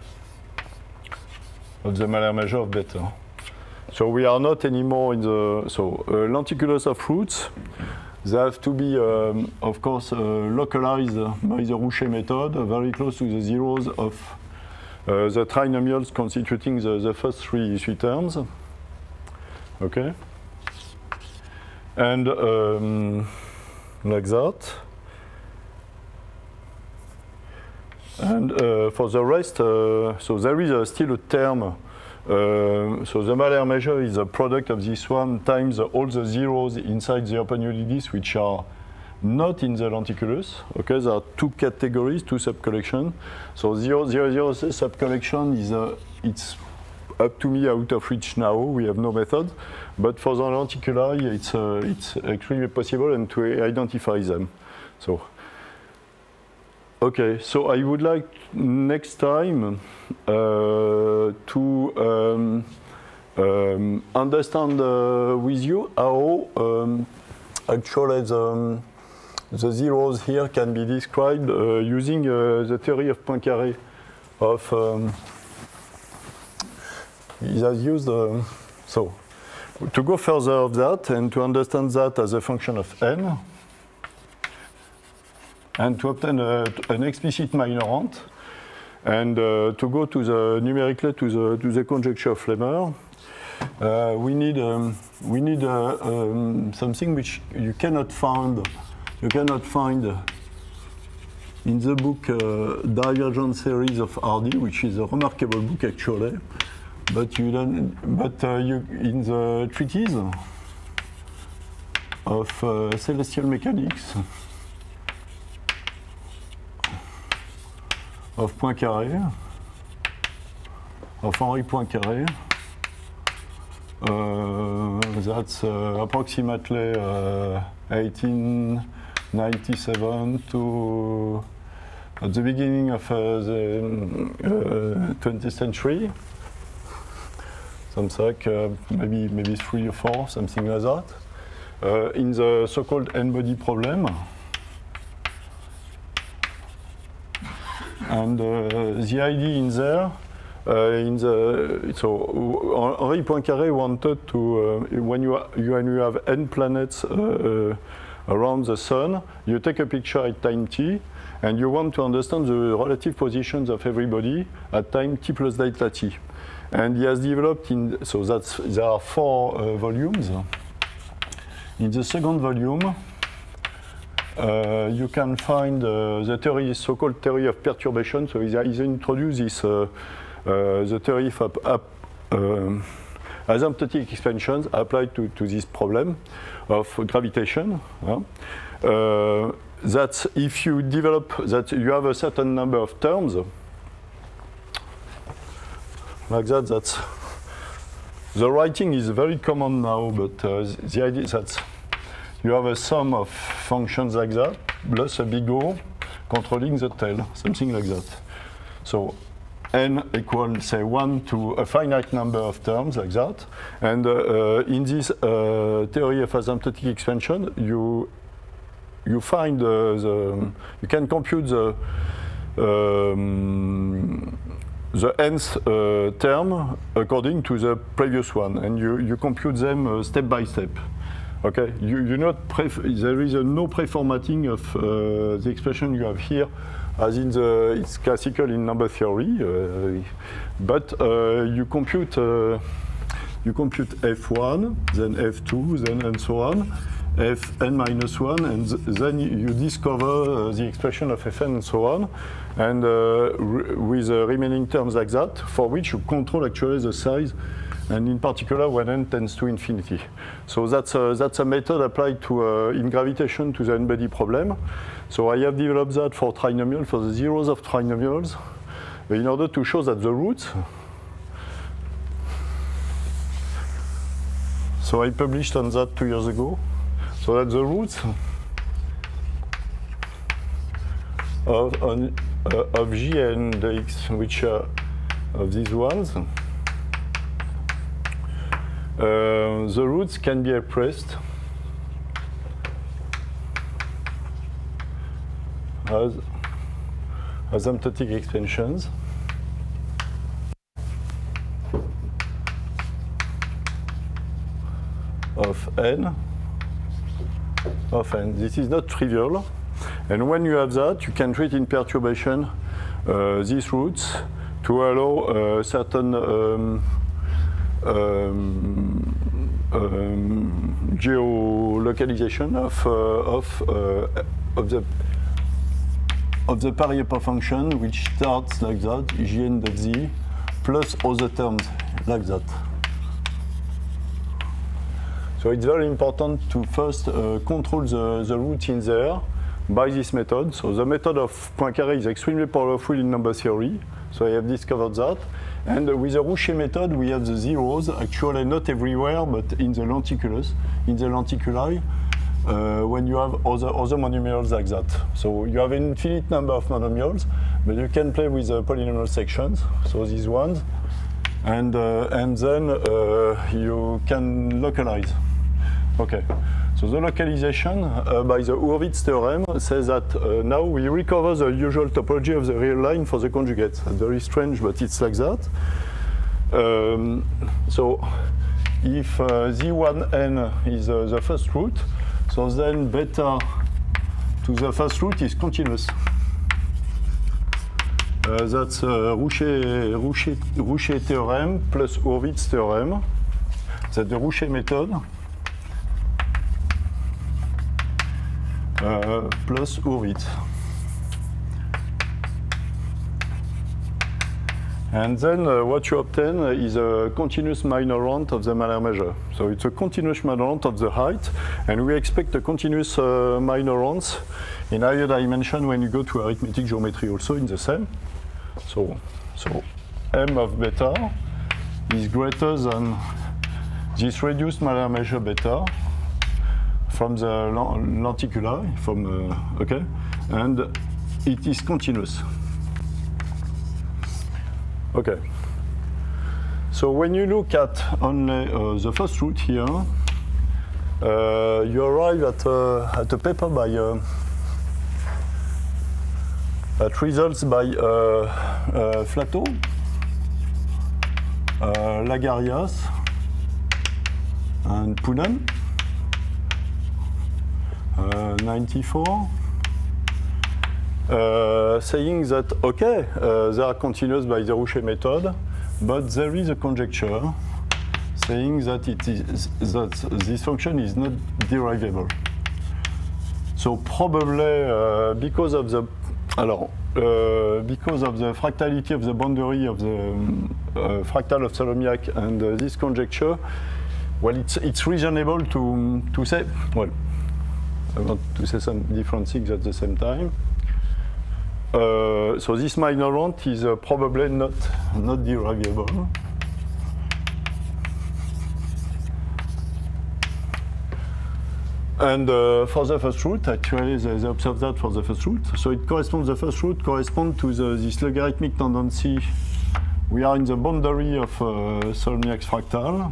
of the Malin measure of beta. So we are not anymore in the, so lenticulus of roots, they have to be, of course, localized by the Rouchet method, very close to the zeros of the trinomials constituting the first three terms. Okay, and like that, and for the rest, so there is still a term. So the Malin measure is a product of this one times all the zeros inside the open Euclides, which are not in the lenticulus. Okay, there are two categories, two subcollections. So 0, 0, 0 subcollection is it's up to me out of reach now. We have no method, but for the lenticuli, it's extremely possible and to identify them. So, okay. So I would like next time to understand with you how actually the zeros here can be described using the theory of Poincaré of. He has used, so to go further of that and to understand that as a function of n, and to obtain an explicit minorant, and to go to the numerically to the conjecture of Lemmer, we need something which you cannot find in the book Divergent Series of Hardy, which is a remarkable book actually. But you don't. But you in the treatise of celestial mechanics of Poincaré, of Henri Poincaré. That's approximately 1897 to at the beginning of the 20th century. Something like maybe 3 or 4, something like that, in the so-called n-body problem. And the idea in there, so Henri Poincaré wanted to, when you have n planets around the sun, you take a picture at time t, and you want to understand the relative positions of everybody at time t plus delta t. And he has developed so there are 4 volumes. In the second volume, you can find the theory, so-called theory of perturbation. So he introduced this the theory of asymptotic expansions applied to this problem of gravitation. That if you develop that you have a certain number of terms like that, that's the writing is very common now, but the idea is that you have a sum of functions like that plus a big O controlling the tail, something like that. So n equals, say, 1 to a finite number of terms like that. And in this theory of asymptotic expansion, you find you can compute the nth term according to the previous one, and you compute them step by step. Okay, there is no pre-formatting of the expression you have here, as in it's classical in number theory, but you compute f1, then f2, then and so on, fn-1, and then you discover the expression of fn and so on, and with remaining terms like that, for which you control actually the size, and in particular when n tends to infinity. So that's a method applied to in gravitation to the n-body problem. So I have developed that for trinomial, for the zeros of trinomials, in order to show that the roots. So I published on that 2 years ago. So that the roots of G and X, which are of these ones, the roots can be expressed as asymptotic expansions of n. This is not trivial, and when you have that, you can treat in perturbation these roots to allow certain geolocalization of the Parepa function, which starts like that, gn.z, plus other terms like that. So it's very important to first control the root in there by this method. So the method of Poincaré is extremely powerful in number theory. So I have discovered that. And with the Rouchet method, we have the zeros, actually not everywhere, but in the lenticulus, in the lenticuli, when you have other monomials like that. So you have an infinite number of monomials, but you can play with the polynomial sections, so these ones, and then you can localize. Okay, so the localization by the Hurwitz theorem says that now we recover the usual topology of the real line for the conjugates. Very strange, but it's like that. So if Z1n is the first root, so then beta to the first root is continuous. That's Rouchet theorem plus Hurwitz theorem. That's the Rouchet method. Plus Hurwitz. And then what you obtain is a continuous minor round of the Malher measure. So it's a continuous minor round of the height, and we expect a continuous minor rounds in higher dimension when you go to arithmetic geometry also in the same. So m of beta is greater than this reduced Malher measure beta from the lenticuli, okay, and it is continuous. Okay. So when you look at only the first root here, you arrive at a paper by at results by Flatto, Lagarias, and Poonen. 94, saying that, okay, they are continuous by the Rouchet method, but there is a conjecture saying that this function is not derivable. So probably because of the fractality of the boundary of the fractal of Solomiac and this conjecture, well, it's reasonable to say, well, I want to say some different things at the same time. So this minor rent is probably not derivable. And for the first root, actually, they observe that for the first root. So it corresponds, the first root corresponds to this logarithmic tendency. We are in the boundary of Solomiac's fractal.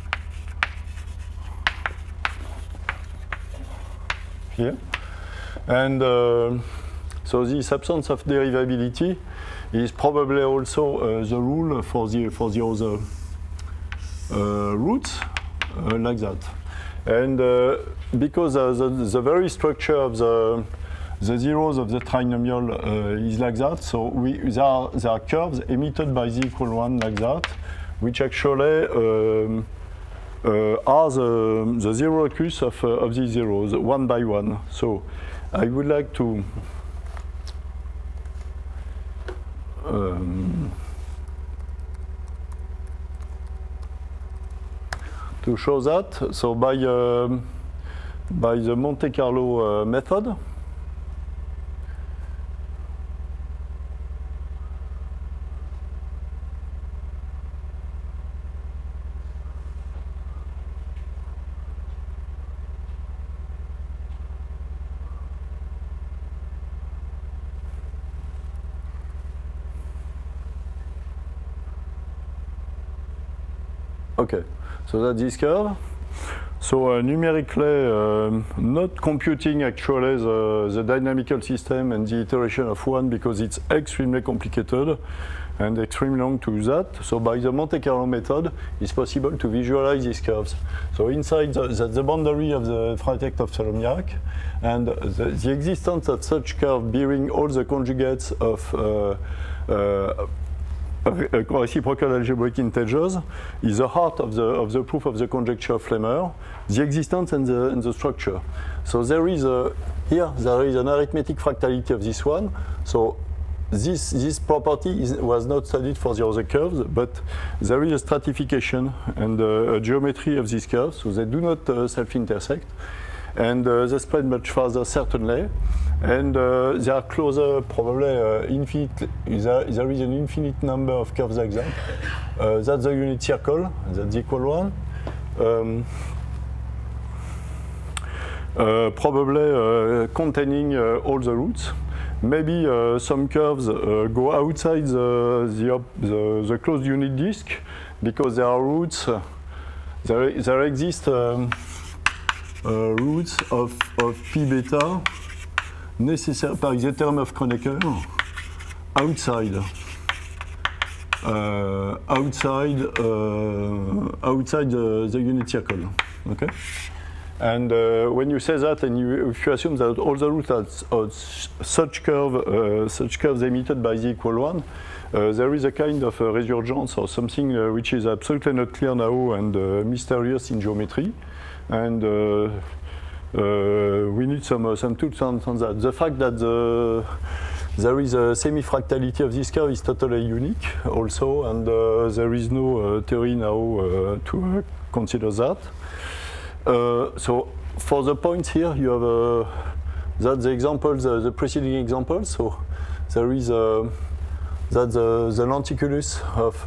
Here. And so this absence of derivability is probably also the rule for the other roots, like that. And because the very structure of the zeros of the trinomial is like that, so there are curves emitted by the equal one like that, which actually are the zero locus of these zeros, one by one. So I would like to show that. So by the Monte Carlo method, okay, so that's this curve. So numerically, not computing actually the dynamical system and the iteration of one because it's extremely complicated and extremely long to do that. So by the Monte Carlo method, it's possible to visualize these curves. So inside the boundary of the fractal of Solomiac, and the existence of such curve bearing all the conjugates of reciprocal algebraic integers is the heart of the proof of the conjecture of Flemmer, the existence and the structure. So there is here there is an arithmetic fractality of this one. So this property was not studied for the other curves, but there is a stratification and a geometry of these curves, so they do not self-intersect, and they spread much farther certainly. And they are closer, probably infinite. There is an infinite number of curves like that. That's the unit circle, that's the equal one. Probably containing all the roots. Maybe some curves go outside the closed unit disk because there are roots. There exist roots of p beta. Necessary by the term of Kronecker outside the unit circle. Okay, and when you say that, and if you assume that all the roots are such curves emitted by the equal one, there is a kind of resurgence or something which is absolutely not clear now and mysterious in geometry, and. We need some tools on that. The fact that there is a semi-fractality of this curve is totally unique also, and there is no theory now to consider that. So for the points here, you have that's the examples, the preceding examples. So there is that's the lenticulus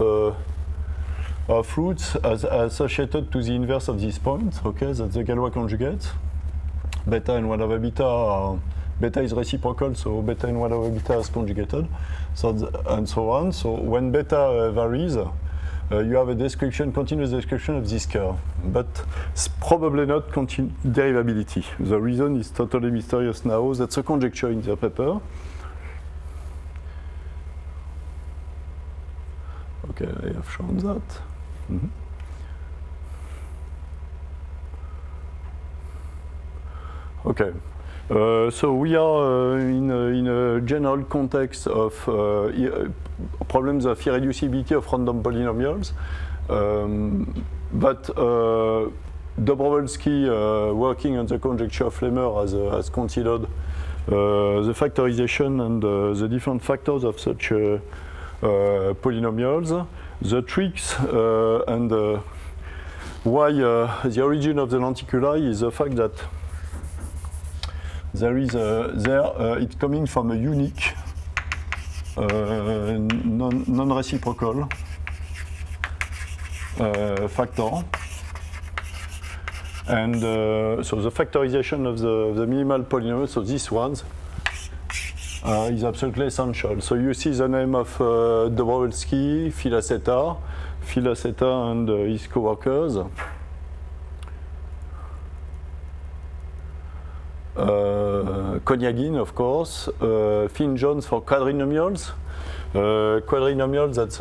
of roots associated to the inverse of this point. Okay, that's the Galois conjugate. Beta and 1 over beta, beta is reciprocal, so beta and 1 over beta is conjugated, so and so on. So when beta varies, you have a description, continuous description of this curve, but it's probably not derivability. The reason is totally mysterious now. That's a conjecture in the paper. Okay, I have shown that. Mm-hmm. Okay, so we are in a general context of problems of irreducibility of random polynomials, but Dobrowolski, working on the conjecture of Lemmer, has considered the factorization and the different factors of such polynomials. The tricks and why the origin of the lenticuli is the fact that there is it's coming from a unique non-reciprocal factor. And so the factorization of the minimal polynomials, so these ones, is absolutely essential. So you see the name of Dobrowolski, Filaceta and his co-workers. Konyagin, of course, Finn Jones for quadrinomials. Quadrinomials, that's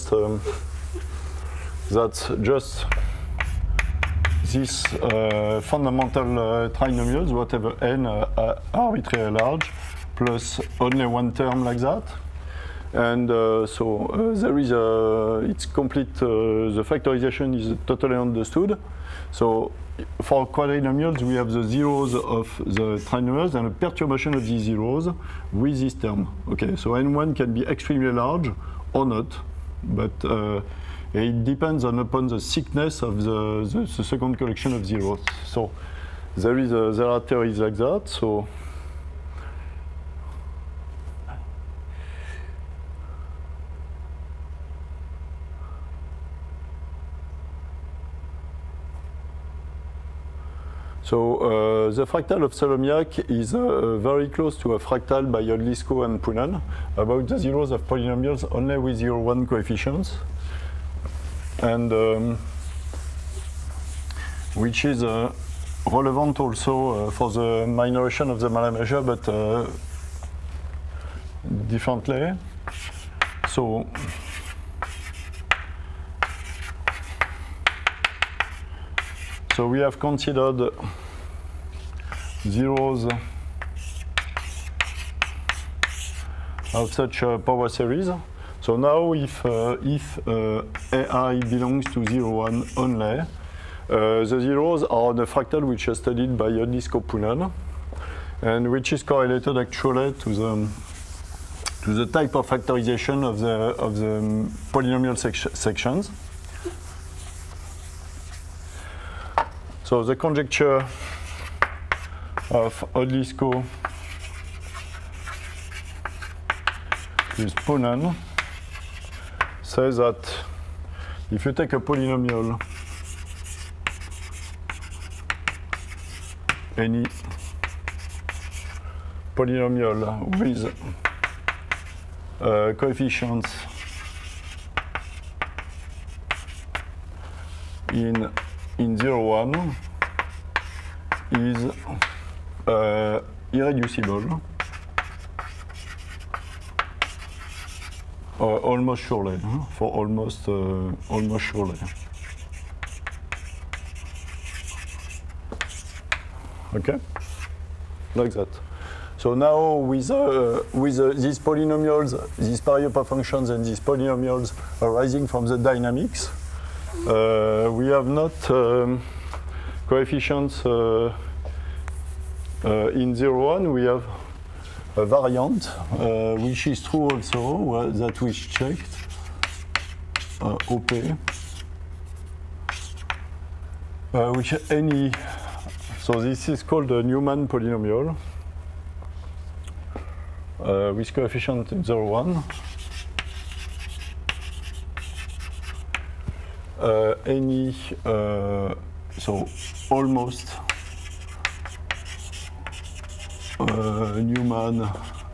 just these fundamental trinomials, whatever n are arbitrarily large, plus only one term like that. And there is it's complete, the factorization is totally understood. So for quadrinomials, we have the zeros of the trinomials and a perturbation of these zeros with this term. Okay, so n1 can be extremely large or not, but it depends upon the thickness of the second collection of zeros. So there are theories like that. So the fractal of Solomiac is very close to a fractal by Odlyzko and Poonen about the zeros of polynomials only with 0,1 coefficients, and which is relevant also for the minoration of the Malamesha, but differently. So we have considered zeros of such a power series. So now if AI belongs to 0,1 only, the zeros are on a fractal which is studied by Odlyzko Poonen, and which is correlated actually to the type of factorization of the polynomial sections. So the conjecture of Odlyzko with Poonen says that if you take a polynomial, any polynomial with coefficients in 0,1 is irreducible, almost surely, for almost surely. Okay, like that. So now with these polynomials, these Pareil-Hopper functions and these polynomials arising from the dynamics, we have not coefficients in 0,1. We have a variant, which is true also, that we checked, OP, which any, so this is called a Newman polynomial with coefficient 0,1. Any, so almost Newman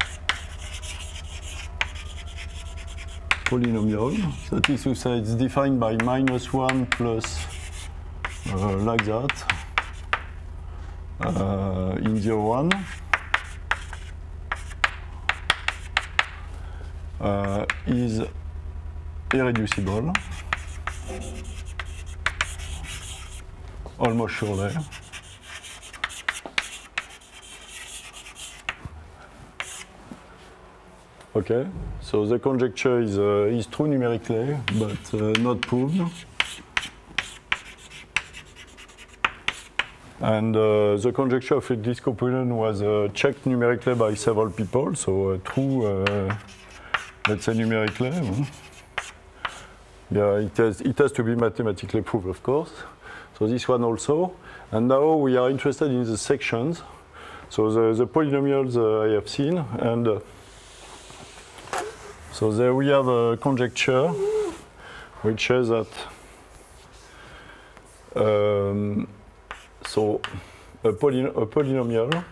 polynomial. That is to say, it's defined by -1 plus like that in 0,1. Is irreducible, almost surely. Okay, so the conjecture is true numerically, but not proved. And the conjecture of this component was checked numerically by several people, so true, let's say numerically. Yeah, it has to be mathematically proved, of course. So this one also. And now we are interested in the sections. So the polynomials I have seen. And so there we have a conjecture which says that so a polynomial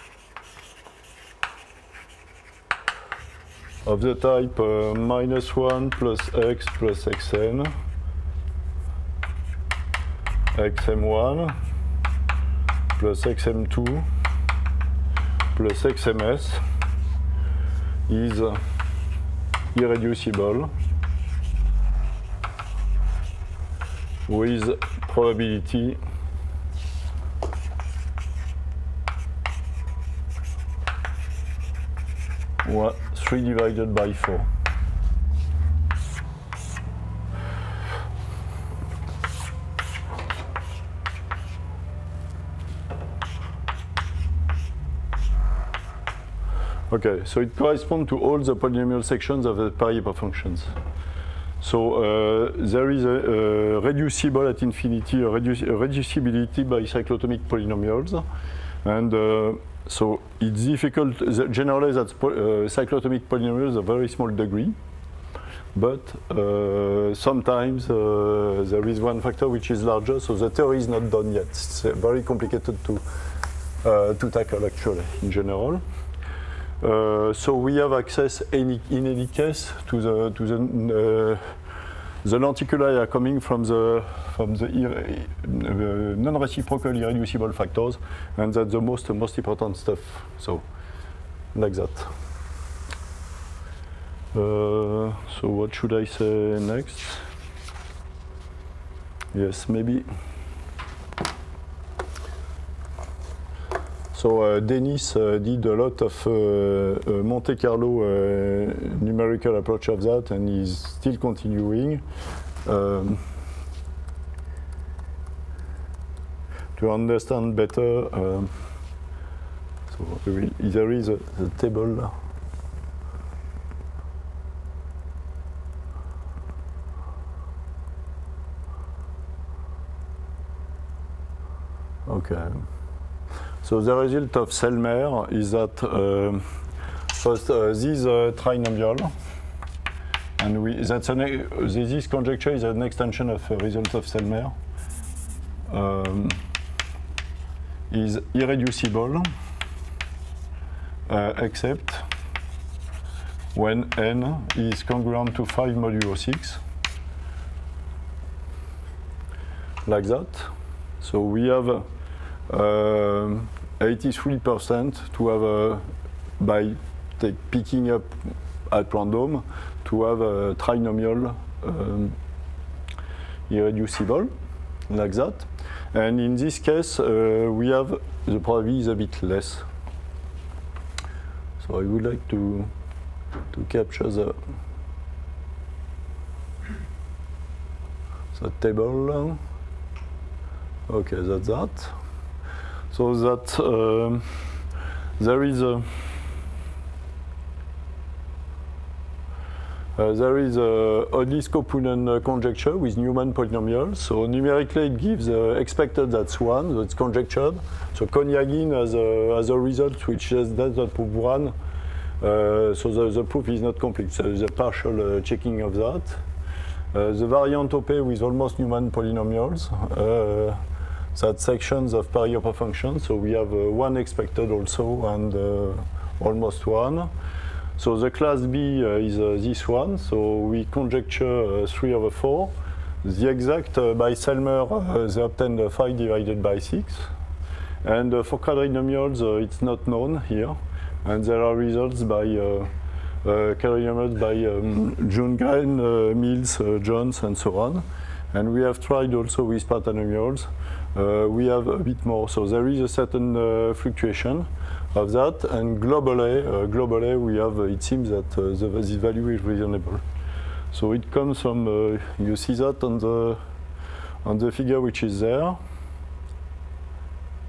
of the type -1 plus x plus xn xm1 plus xm2 plus xms is irreducible with probability what 3 divided by 4. Okay, so it corresponds to all the polynomial sections of the Paris-Hipper functions. So there is a reducible at infinity, a reducibility by cyclotomic polynomials, and so it's difficult. Generally, that cyclotomic polynomials are very small degree, but sometimes there is one factor which is larger. So the theory is not done yet. It's very complicated to tackle actually in general. So we have access in any case to the lenticuli are coming from the non-reciprocal irreducible factors, and that's the most important stuff. So like that. So what should I say next? Yes, maybe. So Denis did a lot of Monte Carlo numerical approach of that, and he's still continuing to understand better. So there is a table. Okay. So the result of Selmer is that first this trinomial, and this conjecture is an extension of result of Selmer, is irreducible except when n is congruent to 5 modulo 6, like that. So we have 83% to have by picking up at random to have a trinomial irreducible, like that. And in this case, we have the probability is a bit less. So I would like to capture the table. Okay, that's that. So that there is a Odly's-Koponen conjecture with Newman polynomials. So numerically, it gives expected that's 1, so it's conjectured. So Konyagin has a result which says that's not proof 1. So the proof is not complete. So there's a partial checking of that. The variant OP with almost Newman polynomials. That sections of Paris-Hipper functions. So we have 1 expected also and almost 1. So the class B is this one. So we conjecture 3 over 4. The exact by Selmer, they obtained 5 divided by 6. And for quadrinomials, it's not known here. And there are results by quadrinomials by Ljunggren, Mills, Jones, and so on. And we have tried also with patanomials. We have a bit more. So there is a certain fluctuation of that. And globally we have, it seems that this value is reasonable. So it comes from, you see that on the figure which is there.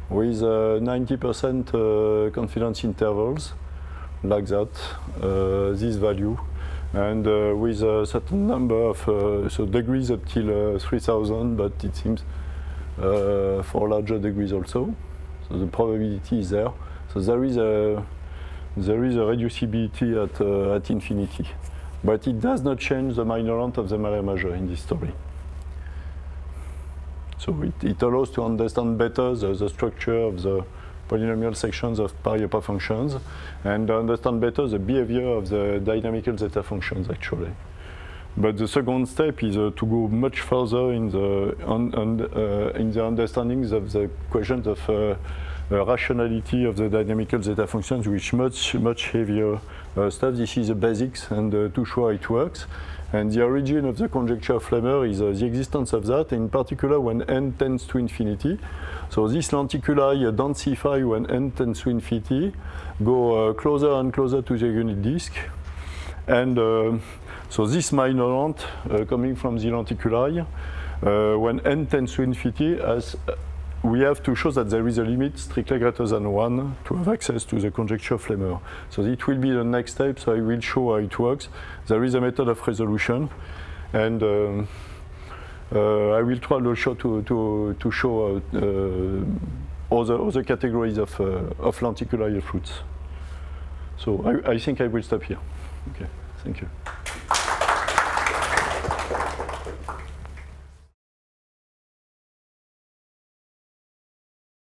with 90% confidence intervals, like that, this value, and with a certain number of so degrees up till 3000, but it seems for larger degrees also. So the probability is there. So there is a reducibility at infinity, but it does not change the minor length of the Maria Major in this story. So it allows to understand better the structure of the polynomial sections of Parepa functions and understand better the behavior of the dynamical zeta functions actually. But the second step is to go much further in the understandings of the questions of rationality of the dynamical zeta functions, which much heavier stuff. This is the basics and to show how it works. And the origin of the conjecture of Flammer is the existence of that, in particular when n tends to infinity. So these lenticuli densify when n tends to infinity, go closer and closer to the unit disk. And so this minor length coming from the lenticuli, when n tends to infinity, we have to show that there is a limit strictly greater than 1 to have access to the conjecture of Flammer. So it will be the next step, so I will show how it works. There is a method of resolution, and I will try also to show other categories of lenticular fruits. So I think I will stop here. Okay, thank you.